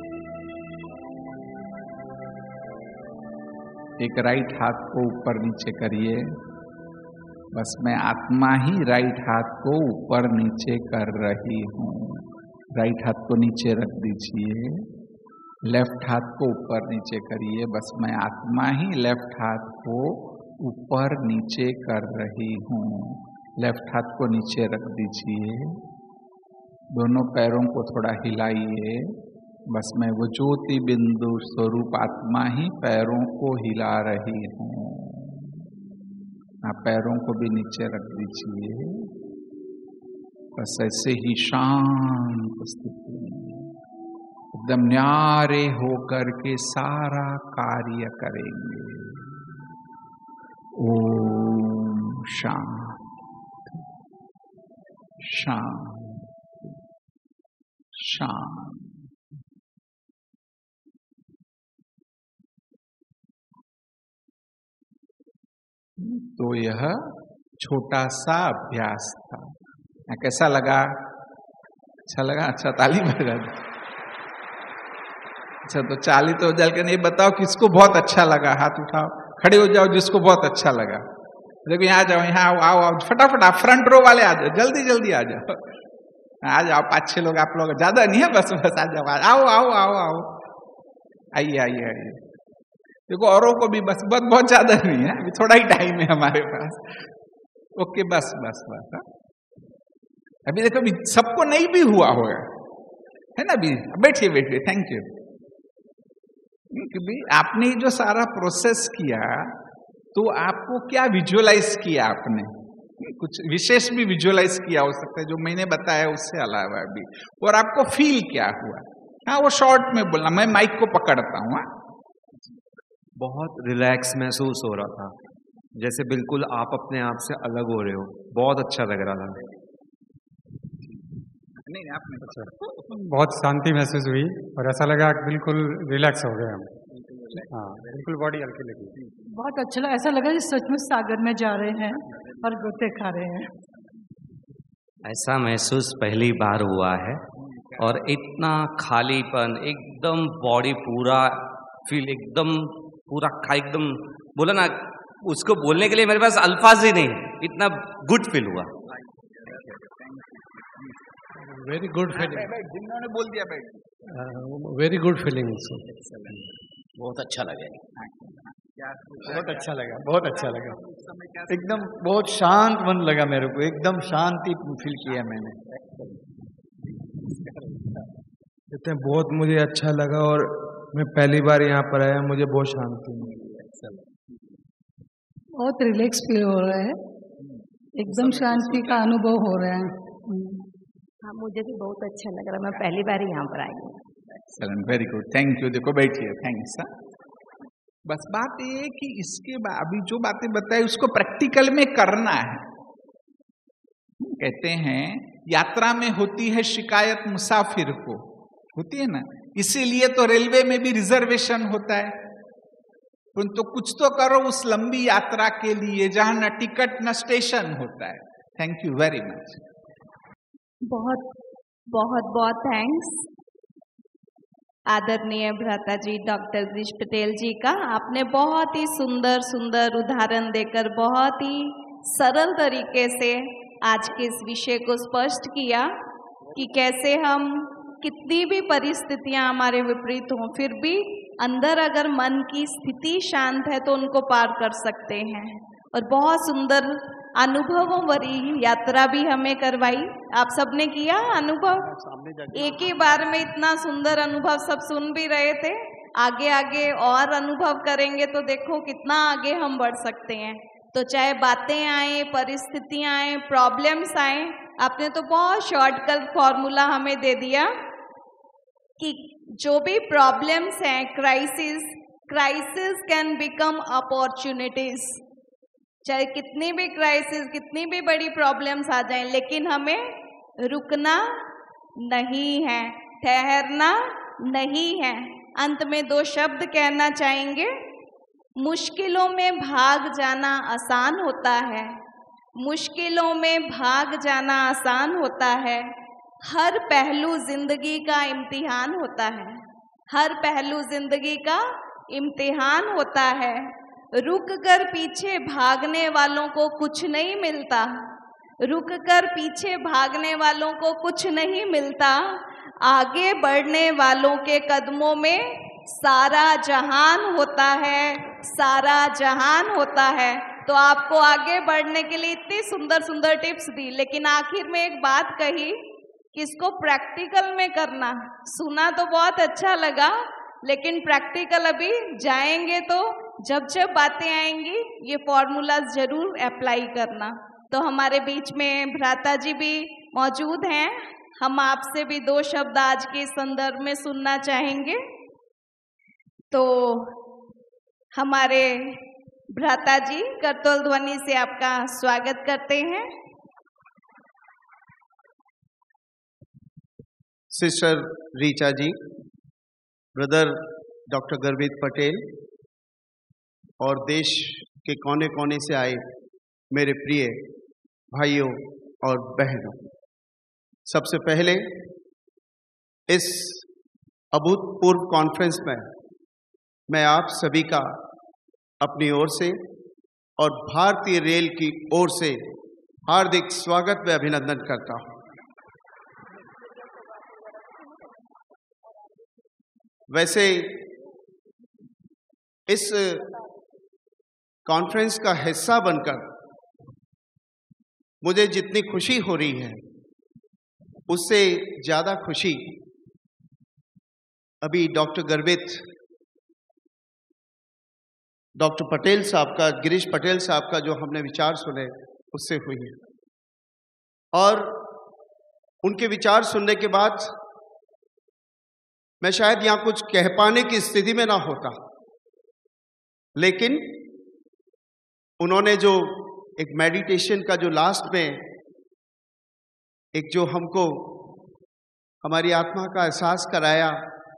एक राइट हाथ को ऊपर नीचे करिए। बस मैं आत्मा ही राइट हाथ को ऊपर नीचे कर रही हूँ। राइट हाथ को नीचे रख दीजिए। लेफ्ट हाथ को ऊपर नीचे करिए। बस मैं आत्मा ही लेफ्ट हाथ को ऊपर नीचे कर रही हूँ। लेफ्ट हाथ को नीचे रख दीजिए। दोनों पैरों को थोड़ा हिलाइए। बस मैं वो ज्योति बिंदु स्वरूप आत्मा ही पैरों को हिला रही हूँ। आप पैरों को भी नीचे रख दीजिए। बस ऐसे ही शांत स्थिति में एकदम न्यारे होकर के सारा कार्य करेंगे। ओम शांत शांत शांत। तो यह छोटा सा अभ्यास था। कैसा लगा? अच्छा लगा? अच्छा, ताली बजा। अच्छा, तो चाली तो जल के नहीं, बताओ किसको बहुत अच्छा लगा, हाथ उठाओ, खड़े हो जाओ जिसको बहुत अच्छा लगा। देखो यहाँ जाओ, यहाँ आओ आओ आओ, फटाफट आप फ्रंट रो वाले आ जाओ, जल्दी जल्दी आ जाओ, आ जाओ, पाँच छह लोग आप लोग, ज्यादा नहीं है, बस बस आ जाओ, आओ आओ आओ आओ, आइए आइए आइए। देखो औरों को भी बस, बहुत बहुत ज्यादा नहीं है, अभी थोड़ा ही टाइम है हमारे पास। ओके, बस बस बस। हा? अभी देखो, अभी सबको नहीं भी हुआ होगा, है ना? अभी बैठिए बैठिए, थैंक यू। क्योंकि आपने जो सारा प्रोसेस किया, तो आपको क्या विजुअलाइज किया आपने? कुछ विशेष भी विजुअलाइज किया हो सकता है, जो मैंने बताया उससे अलावा भी। और आपको फील क्या हुआ? हाँ, वो शॉर्ट में बोलना, मैं माइक को पकड़ता हूँ। बहुत रिलैक्स महसूस हो रहा था, जैसे बिल्कुल आप अपने आप से अलग हो रहे हो। बहुत अच्छा लग रहा था। नहीं, आपने अच्छा, बहुत शांति महसूस हुई और ऐसा लगा कि बिल्कुल रिलैक्स हो गए हम। हाँ, बिल्कुल बॉडी हल्की लगी। बहुत अच्छा लगा, ऐसा लगा कि सचमुच सागर में जा रहे हैं और गोते खा रहे हैं। ऐसा महसूस पहली बार हुआ है, और इतना खालीपन, एकदम बॉडी पूरा फील, एकदम पूरा खा, एकदम बोला ना, उसको बोलने के लिए मेरे पास अल्फाज ही नहीं, इतना गुड फील हुआ। वेरी गुड फीलिंग, जिन्होंने बोल दिया भाई, वेरी गुड फीलिंग। बहुत अच्छा लगा, बहुत अच्छा लगा, बहुत अच्छा लगा, एकदम बहुत शांत मन लगा मेरे को, एकदम शांति फील किया मैंने। कहते हैं बहुत मुझे अच्छा लगा, और मैं पहली बार यहाँ पर आया, मुझे बहुत शांति मिली। बहुत रिलैक्स फील हो रहा है, एकदम शांति का अनुभव हो रहा है। हाँ, मुझे भी बहुत अच्छा लग रहा है, मैं पहली बार यहाँ पर आई हूँ। Very good, thank you. देखो बैठिए, थैंक्स। बस बात ये है कि इसके बाद अभी जो बातें बताई उसको प्रैक्टिकल में करना है। कहते हैं यात्रा में होती है शिकायत मुसाफिर को, होती है ना, इसीलिए तो रेलवे में भी रिजर्वेशन होता है। तो कुछ तो करो उस लंबी यात्रा के लिए जहां न टिकट न स्टेशन होता है। Thank you very much. बहुत बहुत बहुत थैंक्स आदरणीय भ्राता जी डॉक्टर ब्रिज पटेल जी का। आपने बहुत ही सुंदर सुंदर उदाहरण देकर बहुत ही सरल तरीके से आज के इस विषय को स्पष्ट किया कि कैसे हम कितनी भी परिस्थितियां हमारे विपरीत हों, फिर भी अंदर अगर मन की स्थिति शांत है तो उनको पार कर सकते हैं। और बहुत सुंदर अनुभवों भरी यात्रा भी हमें करवाई। आप सबने किया अनुभव, एक ही बार में इतना सुंदर अनुभव सब सुन भी रहे थे। आगे आगे और अनुभव करेंगे तो देखो कितना आगे हम बढ़ सकते हैं। तो चाहे बातें आए, परिस्थितियां आए, प्रॉब्लम्स आए, आपने तो बहुत शॉर्टकट फॉर्मूला हमें दे दिया कि जो भी प्रॉब्लम्स हैं, crisis, crisis can become opportunities. चाहे कितनी भी क्राइसिस, कितनी भी बड़ी प्रॉब्लम्स आ जाएं, लेकिन हमें रुकना नहीं है, ठहरना नहीं है। अंत में दो शब्द कहना चाहेंगे। मुश्किलों में भाग जाना आसान होता है, मुश्किलों में भाग जाना आसान होता है। हर पहलू जिंदगी का इम्तिहान होता है, हर पहलू जिंदगी का इम्तिहान होता है। रुक कर पीछे भागने वालों को कुछ नहीं मिलता, रुक कर पीछे भागने वालों को कुछ नहीं मिलता। आगे बढ़ने वालों के कदमों में सारा जहान होता है, सारा जहान होता है। तो आपको आगे बढ़ने के लिए इतनी सुंदर सुंदर टिप्स दी, लेकिन आखिर में एक बात कही कि इसको प्रैक्टिकल में करना। सुना तो बहुत अच्छा लगा, लेकिन प्रैक्टिकल अभी जाएंगे तो जब जब बातें आएंगी ये फॉर्मूलाज जरूर अप्लाई करना। तो हमारे बीच में भ्राता जी भी मौजूद हैं, हम आपसे भी दो शब्द आज के संदर्भ में सुनना चाहेंगे। तो हमारे भ्राता जी करतोल ध्वनि से आपका स्वागत करते हैं। Sister Richa ji, brother doctor Garvit Patel और देश के कोने कोने से आए मेरे प्रिय भाइयों और बहनों, सबसे पहले इस अभूतपूर्व कॉन्फ्रेंस में मैं आप सभी का अपनी ओर से और भारतीय रेल की ओर से हार्दिक स्वागत व अभिनंदन करता हूं। वैसे इस कॉन्फ्रेंस का हिस्सा बनकर मुझे जितनी खुशी हो रही है, उससे ज्यादा खुशी अभी डॉक्टर गर्वित, डॉक्टर पटेल साहब का, गिरीश पटेल साहब का जो हमने विचार सुने उससे हुई है। और उनके विचार सुनने के बाद मैं शायद यहां कुछ कह पाने की स्थिति में ना होता, लेकिन उन्होंने जो एक मेडिटेशन का जो लास्ट में एक जो हमको हमारी आत्मा का एहसास कराया,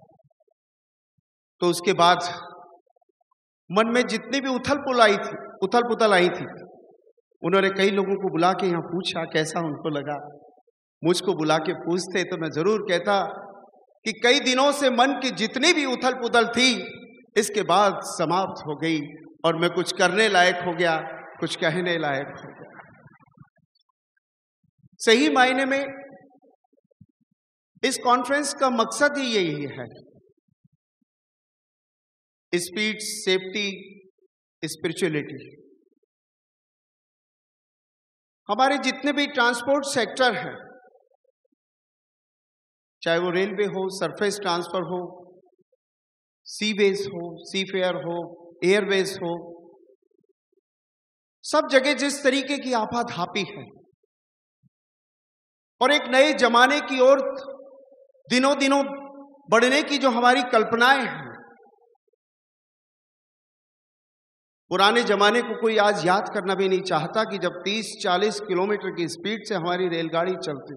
तो उसके बाद मन में जितनी भी उथल पुल आई थी उथल पुथल आई थी, उन्होंने कई लोगों को बुला के यहाँ पूछा कैसा उनको लगा। मुझको बुला के पूछते तो मैं जरूर कहता कि कई दिनों से मन की जितनी भी उथल पुथल थी इसके बाद समाप्त हो गई और मैं कुछ करने लायक हो गया, कुछ कहने लायक हो गया। सही मायने में इस कॉन्फ्रेंस का मकसद ही यही है, स्पीड, सेफ्टी, स्पिरिचुअलिटी। हमारे जितने भी ट्रांसपोर्ट सेक्टर हैं, चाहे वो रेलवे हो, सरफेस ट्रांसफर हो, सीवेज हो, सीफेयर हो, एयरवेज हो, सब जगह जिस तरीके की आपाधापी है और एक नए जमाने की ओर दिनों दिनों बढ़ने की जो हमारी कल्पनाएं हैं, पुराने जमाने को कोई आज याद करना भी नहीं चाहता कि जब तीस चालीस किलोमीटर की स्पीड से हमारी रेलगाड़ी चलती,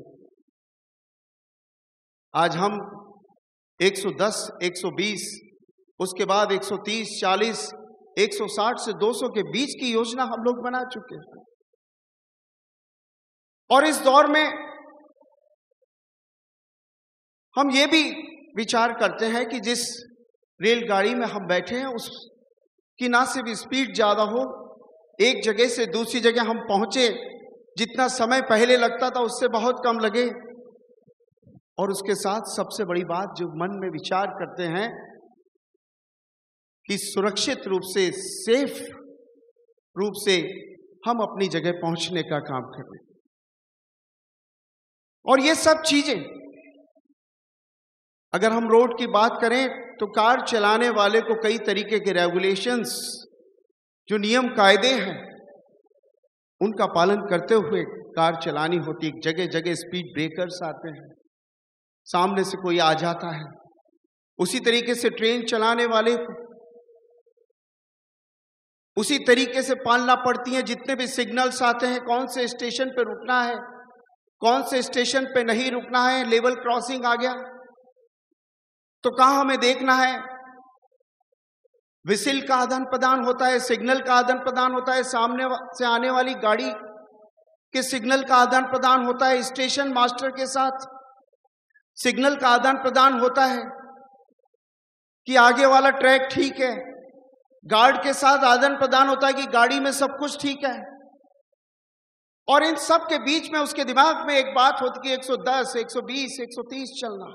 आज हम एक सौ दस, एक सौ बीस, उसके बाद एक सौ तीस, चालीस, एक सौ साठ से दो सौ के बीच की योजना हम लोग बना चुके हैं। और इस दौर में हम ये भी विचार करते हैं कि जिस रेलगाड़ी में हम बैठे हैं उस कि ना सिर्फ स्पीड ज्यादा हो, एक जगह से दूसरी जगह हम पहुंचे, जितना समय पहले लगता था उससे बहुत कम लगे, और उसके साथ सबसे बड़ी बात जो मन में विचार करते हैं कि सुरक्षित रूप से, सेफ रूप से हम अपनी जगह पहुंचने का काम करें। और ये सब चीजें अगर हम रोड की बात करें तो कार चलाने वाले को कई तरीके के रेगुलेशंस, जो नियम कायदे हैं, उनका पालन करते हुए कार चलानी होती है। जगह जगह स्पीड ब्रेकर्स आते हैं, सामने से कोई आ जाता है। उसी तरीके से ट्रेन चलाने वाले को उसी तरीके से पालना पड़ती हैं। जितने भी सिग्नल्स आते हैं, कौन से स्टेशन पे रुकना है, कौन से स्टेशन पे नहीं रुकना है, लेवल क्रॉसिंग आ गया तो कहां हमें देखना है, विसिल का आदान प्रदान होता है, सिग्नल का आदान प्रदान होता है, सामने से आने वाली गाड़ी के सिग्नल का आदान प्रदान होता है, स्टेशन मास्टर के साथ सिग्नल का आदान प्रदान होता है कि आगे वाला ट्रैक ठीक है, गार्ड के साथ आदान प्रदान होता है कि गाड़ी में सब कुछ ठीक है। और इन सब के बीच में उसके दिमाग में एक बात होती है, एक सौ दस, एक सौ बीस, एक सौ तीस चलना।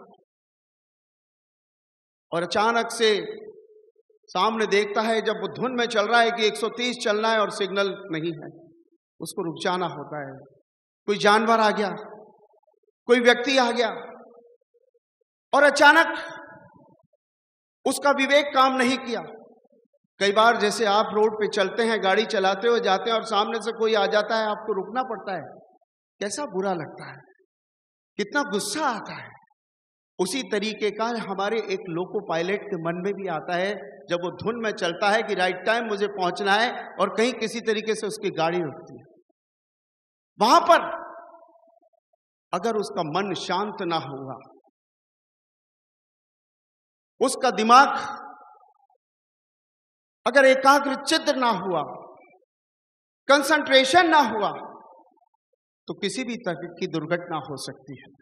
और अचानक से सामने देखता है जब वो धुन में चल रहा है कि एक सौ तीस चलना है और सिग्नल नहीं है, उसको रुक जाना होता है। कोई जानवर आ गया, कोई व्यक्ति आ गया और अचानक उसका विवेक काम नहीं किया। कई बार जैसे आप रोड पे चलते हैं, गाड़ी चलाते हुए जाते हैं और सामने से कोई आ जाता है, आपको रुकना पड़ता है, कैसा बुरा लगता है, कितना गुस्सा आता है। उसी तरीके का हमारे एक लोको पायलट के मन में भी आता है जब वो धुन में चलता है कि राइट टाइम मुझे पहुंचना है और कहीं किसी तरीके से उसकी गाड़ी रुकती है। वहां पर अगर उसका मन शांत ना हुआ, उसका दिमाग अगर एकाग्रचित्त ना हुआ, कंसंट्रेशन ना हुआ, तो किसी भी तरह की दुर्घटना हो सकती है।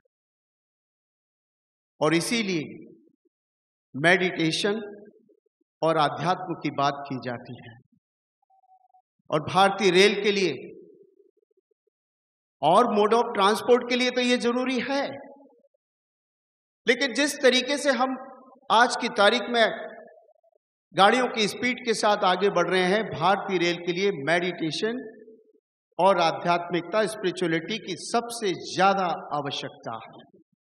और इसीलिए मेडिटेशन और आध्यात्म की बात की जाती है। और भारतीय रेल के लिए और मोड ऑफ ट्रांसपोर्ट के लिए तो ये जरूरी है, लेकिन जिस तरीके से हम आज की तारीख में गाड़ियों की स्पीड के साथ आगे बढ़ रहे हैं, भारतीय रेल के लिए मेडिटेशन और आध्यात्मिकता, स्पिरिचुअलिटी की सबसे ज्यादा आवश्यकता है।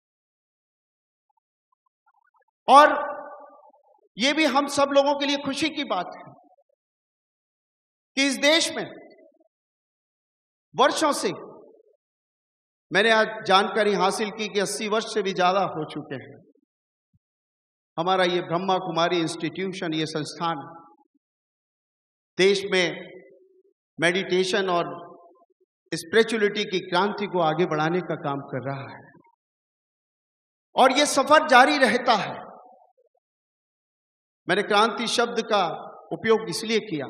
और ये भी हम सब लोगों के लिए खुशी की बात है कि इस देश में वर्षों से, मैंने आज जानकारी हासिल की कि अस्सी वर्ष से भी ज्यादा हो चुके हैं, हमारा ये ब्रह्मा कुमारी इंस्टीट्यूशन, ये संस्थान देश में मेडिटेशन और स्पिरिचुअलिटी की क्रांति को आगे बढ़ाने का काम कर रहा है। और ये सफर जारी रहता है। मैंने क्रांति शब्द का उपयोग इसलिए किया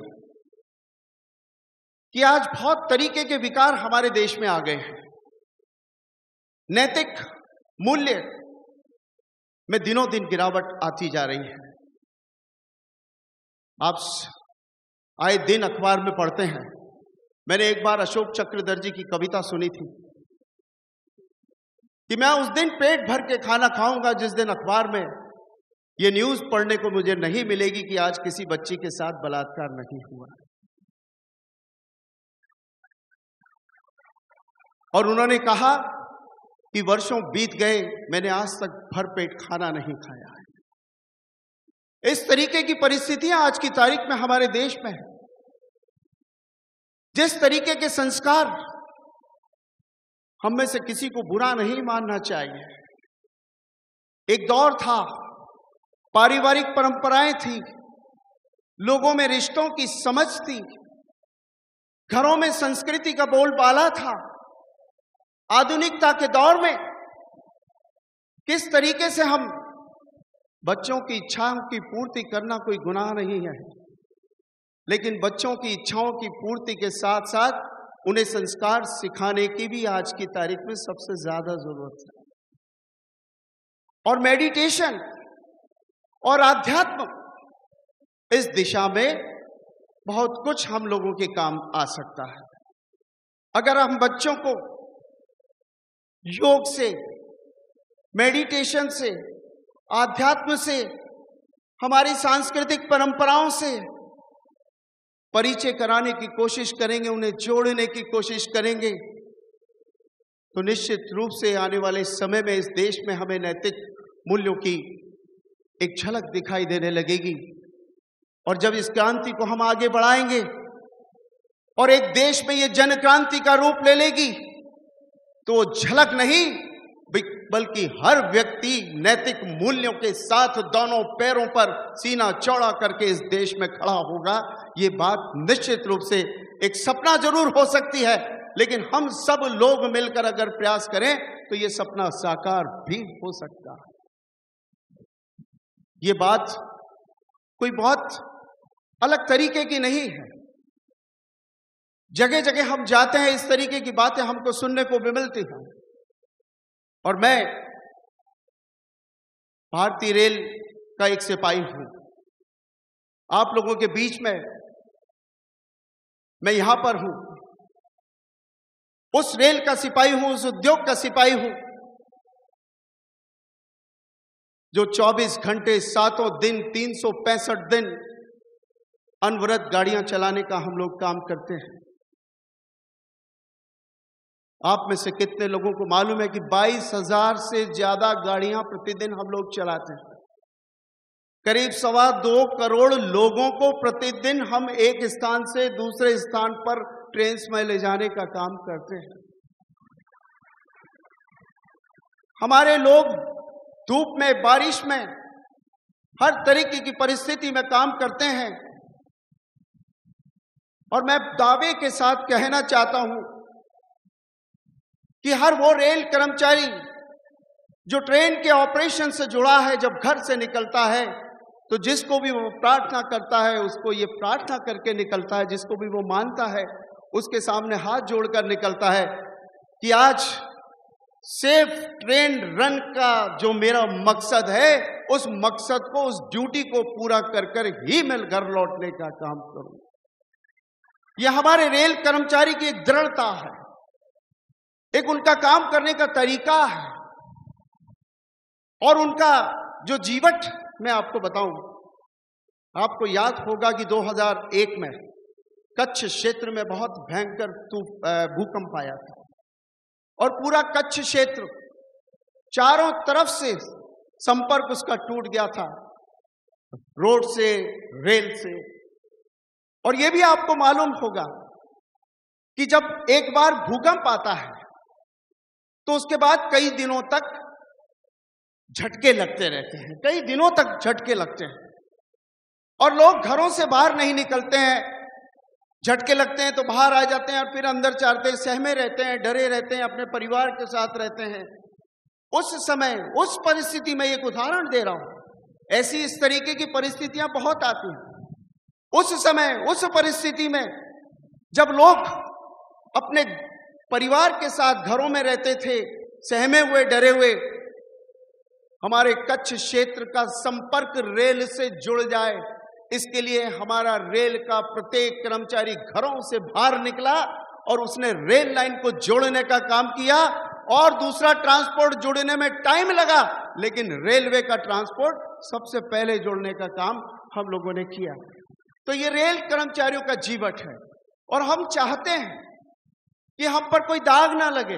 कि आज बहुत तरीके के विकार हमारे देश में आ गए हैं। नैतिक मूल्य में दिनों दिन गिरावट आती जा रही है। आप आए दिन अखबार में पढ़ते हैं। मैंने एक बार अशोक चक्रधर की कविता सुनी थी कि मैं उस दिन पेट भर के खाना खाऊंगा जिस दिन अखबार में ये न्यूज पढ़ने को मुझे नहीं मिलेगी कि आज किसी बच्ची के साथ बलात्कार नहीं हुआ। और उन्होंने कहा कि वर्षों बीत गए, मैंने आज तक भरपेट खाना नहीं खाया है। इस तरीके की परिस्थितियां आज की तारीख में हमारे देश में है। जिस तरीके के संस्कार, हम में से किसी को बुरा नहीं मानना चाहिए, एक दौर था, पारिवारिक परंपराएं थी, लोगों में रिश्तों की समझ थी, घरों में संस्कृति का बोलबाला था। आधुनिकता के दौर में किस तरीके से हम बच्चों की इच्छाओं की पूर्ति करना कोई गुनाह नहीं है, लेकिन बच्चों की इच्छाओं की पूर्ति के साथ साथ उन्हें संस्कार सिखाने की भी आज की तारीख में सबसे ज्यादा जरूरत है। और मेडिटेशन और आध्यात्म, इस दिशा में बहुत कुछ हम लोगों के काम आ सकता है। अगर हम बच्चों को योग से, मेडिटेशन से, आध्यात्म से, हमारी सांस्कृतिक परंपराओं से परिचय कराने की कोशिश करेंगे, उन्हें जोड़ने की कोशिश करेंगे, तो निश्चित रूप से आने वाले समय में इस देश में हमें नैतिक मूल्यों की एक झलक दिखाई देने लगेगी। और जब इस क्रांति को हम आगे बढ़ाएंगे और एक देश में ये जन क्रांति का रूप ले लेगी, तो वो झलक नहीं बल्कि हर व्यक्ति नैतिक मूल्यों के साथ दोनों पैरों पर सीना चौड़ा करके इस देश में खड़ा होगा। ये बात निश्चित रूप से एक सपना जरूर हो सकती है, लेकिन हम सब लोग मिलकर अगर प्रयास करें तो ये सपना साकार भी हो सकता है। ये बात कोई बहुत अलग तरीके की नहीं है। जगह जगह हम जाते हैं, इस तरीके की बातें हमको सुनने को भी मिलती हैं। और मैं भारतीय रेल का एक सिपाही हूं। आप लोगों के बीच में मैं यहां पर हूं, उस रेल का सिपाही हूं, उस उद्योग का सिपाही हूं जो चौबीस घंटे सातों दिन तीन सौ पैंसठ दिन अनवरत गाड़ियां चलाने का हम लोग काम करते हैं। आप में से कितने लोगों को मालूम है कि बाईस हजार से ज्यादा गाड़ियां प्रतिदिन हम लोग चलाते हैं। करीब सवा दो करोड़ लोगों को प्रतिदिन हम एक स्थान से दूसरे स्थान पर ट्रेन में ले जाने का काम करते हैं। हमारे लोग धूप में, बारिश में, हर तरीके की परिस्थिति में काम करते हैं। और मैं दावे के साथ कहना चाहता हूं कि हर वो रेल कर्मचारी जो ट्रेन के ऑपरेशन से जुड़ा है, जब घर से निकलता है तो जिसको भी वो प्रार्थना करता है उसको ये प्रार्थना करके निकलता है, जिसको भी वो मानता है उसके सामने हाथ जोड़कर निकलता है कि आज सेफ ट्रेन रन का जो मेरा मकसद है, उस मकसद को, उस ड्यूटी को पूरा कर कर ही मैं घर लौटने का काम करूं। यह हमारे रेल कर्मचारी की एक दृढ़ता है, एक उनका काम करने का तरीका है। और उनका जो जीवट, मैं आपको बताऊं, आपको याद होगा कि दो हज़ार एक में कच्छ क्षेत्र में बहुत भयंकर भूकंप आया था और पूरा कच्छ क्षेत्र चारों तरफ से संपर्क उसका टूट गया था, रोड से, रेल से। और यह भी आपको मालूम होगा कि जब एक बार भूकंप आता है तो उसके बाद कई दिनों तक झटके लगते रहते हैं, कई दिनों तक झटके लगते हैं और लोग घरों से बाहर नहीं निकलते हैं। झटके लगते हैं तो बाहर आ जाते हैं और फिर अंदर चाहते हैं, सहमे रहते हैं, डरे रहते हैं, अपने परिवार के साथ रहते हैं। उस समय, उस परिस्थिति में एक उदाहरण दे रहा हूं, ऐसी इस तरीके की परिस्थितियां बहुत आती हैं। उस समय, उस परिस्थिति में जब लोग अपने परिवार के साथ घरों में रहते थे, सहमे हुए, डरे हुए, हमारे कच्छ क्षेत्र का संपर्क रेल से जुड़ जाए, इसके लिए हमारा रेल का प्रत्येक कर्मचारी घरों से बाहर निकला और उसने रेल लाइन को जोड़ने का काम किया। और दूसरा ट्रांसपोर्ट जोड़ने में टाइम लगा, लेकिन रेलवे का ट्रांसपोर्ट सबसे पहले जोड़ने का काम हम लोगों ने किया। तो ये रेल कर्मचारियों का जीवट है और हम चाहते हैं कि हम पर कोई दाग ना लगे।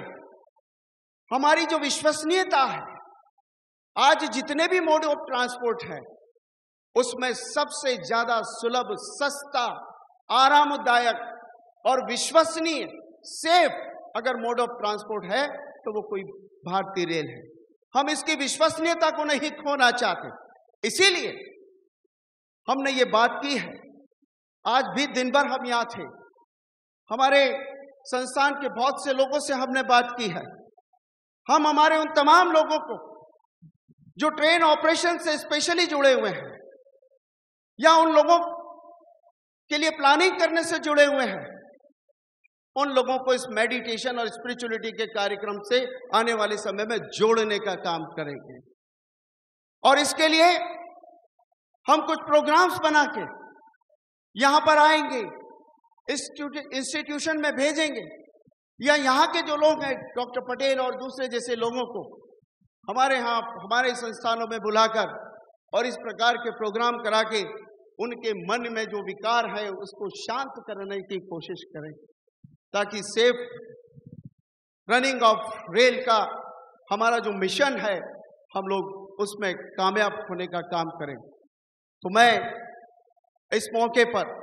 हमारी जो विश्वसनीयता है, आज जितने भी मोड ऑफ ट्रांसपोर्ट है उसमें सबसे ज्यादा सुलभ, सस्ता, आरामदायक और विश्वसनीय, सेफ अगर मोड ऑफ ट्रांसपोर्ट है तो वो कोई भारतीय रेल है। हम इसकी विश्वसनीयता को नहीं खोना चाहते, इसीलिए हमने ये बात की है। आज भी दिन भर हम यहां थे, हमारे संस्थान के बहुत से लोगों से हमने बात की है। हम हमारे उन तमाम लोगों को जो ट्रेन ऑपरेशन से स्पेशली जुड़े हुए हैं या उन लोगों के लिए प्लानिंग करने से जुड़े हुए हैं, उन लोगों को इस मेडिटेशन और स्पिरिचुअलिटी के कार्यक्रम से आने वाले समय में जोड़ने का काम करेंगे। और इसके लिए हम कुछ प्रोग्राम्स बना के यहां पर आएंगे, इंस्टीट्यूशन में भेजेंगे, या यहाँ के जो लोग हैं, डॉक्टर पटेल और दूसरे जैसे लोगों को हमारे यहाँ, हमारे संस्थानों में बुलाकर और इस प्रकार के प्रोग्राम करा के उनके मन में जो विकार है उसको शांत करने की कोशिश करें, ताकि सेफ रनिंग ऑफ रेल का हमारा जो मिशन है हम लोग उसमें कामयाब होने का काम करें। तो मैं इस मौके पर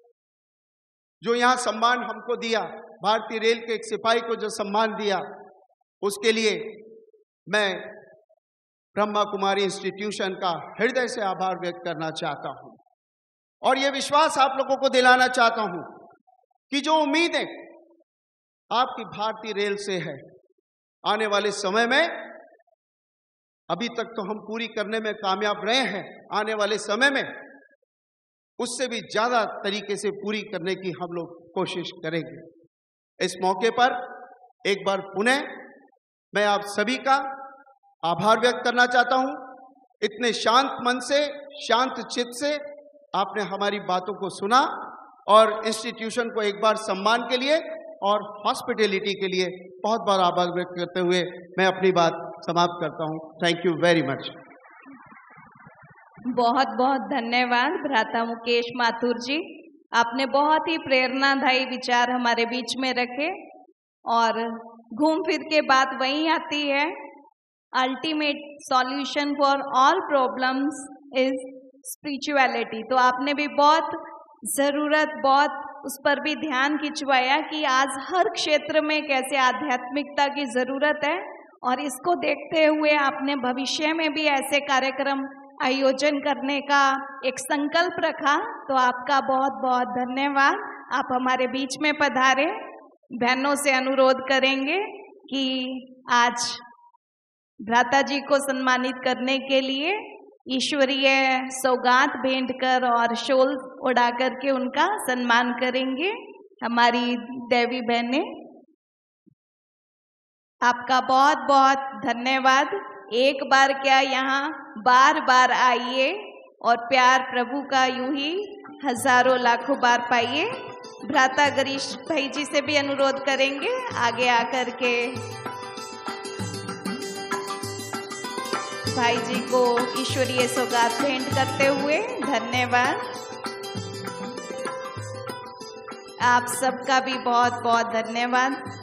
जो यहाँ सम्मान हमको दिया, भारतीय रेल के एक सिपाही को जो सम्मान दिया, उसके लिए मैं ब्रह्मा कुमारी इंस्टीट्यूशन का हृदय से आभार व्यक्त करना चाहता हूं और यह विश्वास आप लोगों को दिलाना चाहता हूं कि जो उम्मीदें आपकी भारतीय रेल से है, आने वाले समय में, अभी तक तो हम पूरी करने में कामयाब रहे हैं, आने वाले समय में उससे भी ज्यादा तरीके से पूरी करने की हम लोग कोशिश करेंगे। इस मौके पर एक बार पुनः मैं आप सभी का आभार व्यक्त करना चाहता हूं। इतने शांत मन से, शांत चित्त से आपने हमारी बातों को सुना और इंस्टीट्यूशन को एक बार सम्मान के लिए और हॉस्पिटैलिटी के लिए बहुत बहुत आभार व्यक्त करते हुए मैं अपनी बात समाप्त करता हूं। Thank you very much. बहुत बहुत धन्यवाद भ्राता मुकेश माथुर जी, आपने बहुत ही प्रेरणादायी विचार हमारे बीच में रखे और घूम फिर के बात वहीं आती है, ultimate solution for all problems is spirituality. तो आपने भी बहुत ज़रूरत, बहुत उस पर भी ध्यान खिंचवाया कि आज हर क्षेत्र में कैसे आध्यात्मिकता की ज़रूरत है और इसको देखते हुए आपने भविष्य में भी ऐसे कार्यक्रम आयोजन करने का एक संकल्प रखा। तो आपका बहुत बहुत धन्यवाद। आप हमारे बीच में पधारे। बहनों से अनुरोध करेंगे कि आज भ्राता जी को सम्मानित करने के लिए ईश्वरीय सौगात भेंट कर और शोल उड़ा करके उनका सम्मान करेंगे हमारी देवी बहनें। आपका बहुत बहुत धन्यवाद। एक बार क्या, यहाँ बार बार आइए और प्यार प्रभु का यूं ही हजारों लाखों बार पाइए। भ्राता गिरीश भाई जी से भी अनुरोध करेंगे आगे आकर के भाई जी को ईश्वरीय सौगात भेंट करते हुए। धन्यवाद। आप सबका भी बहुत बहुत धन्यवाद।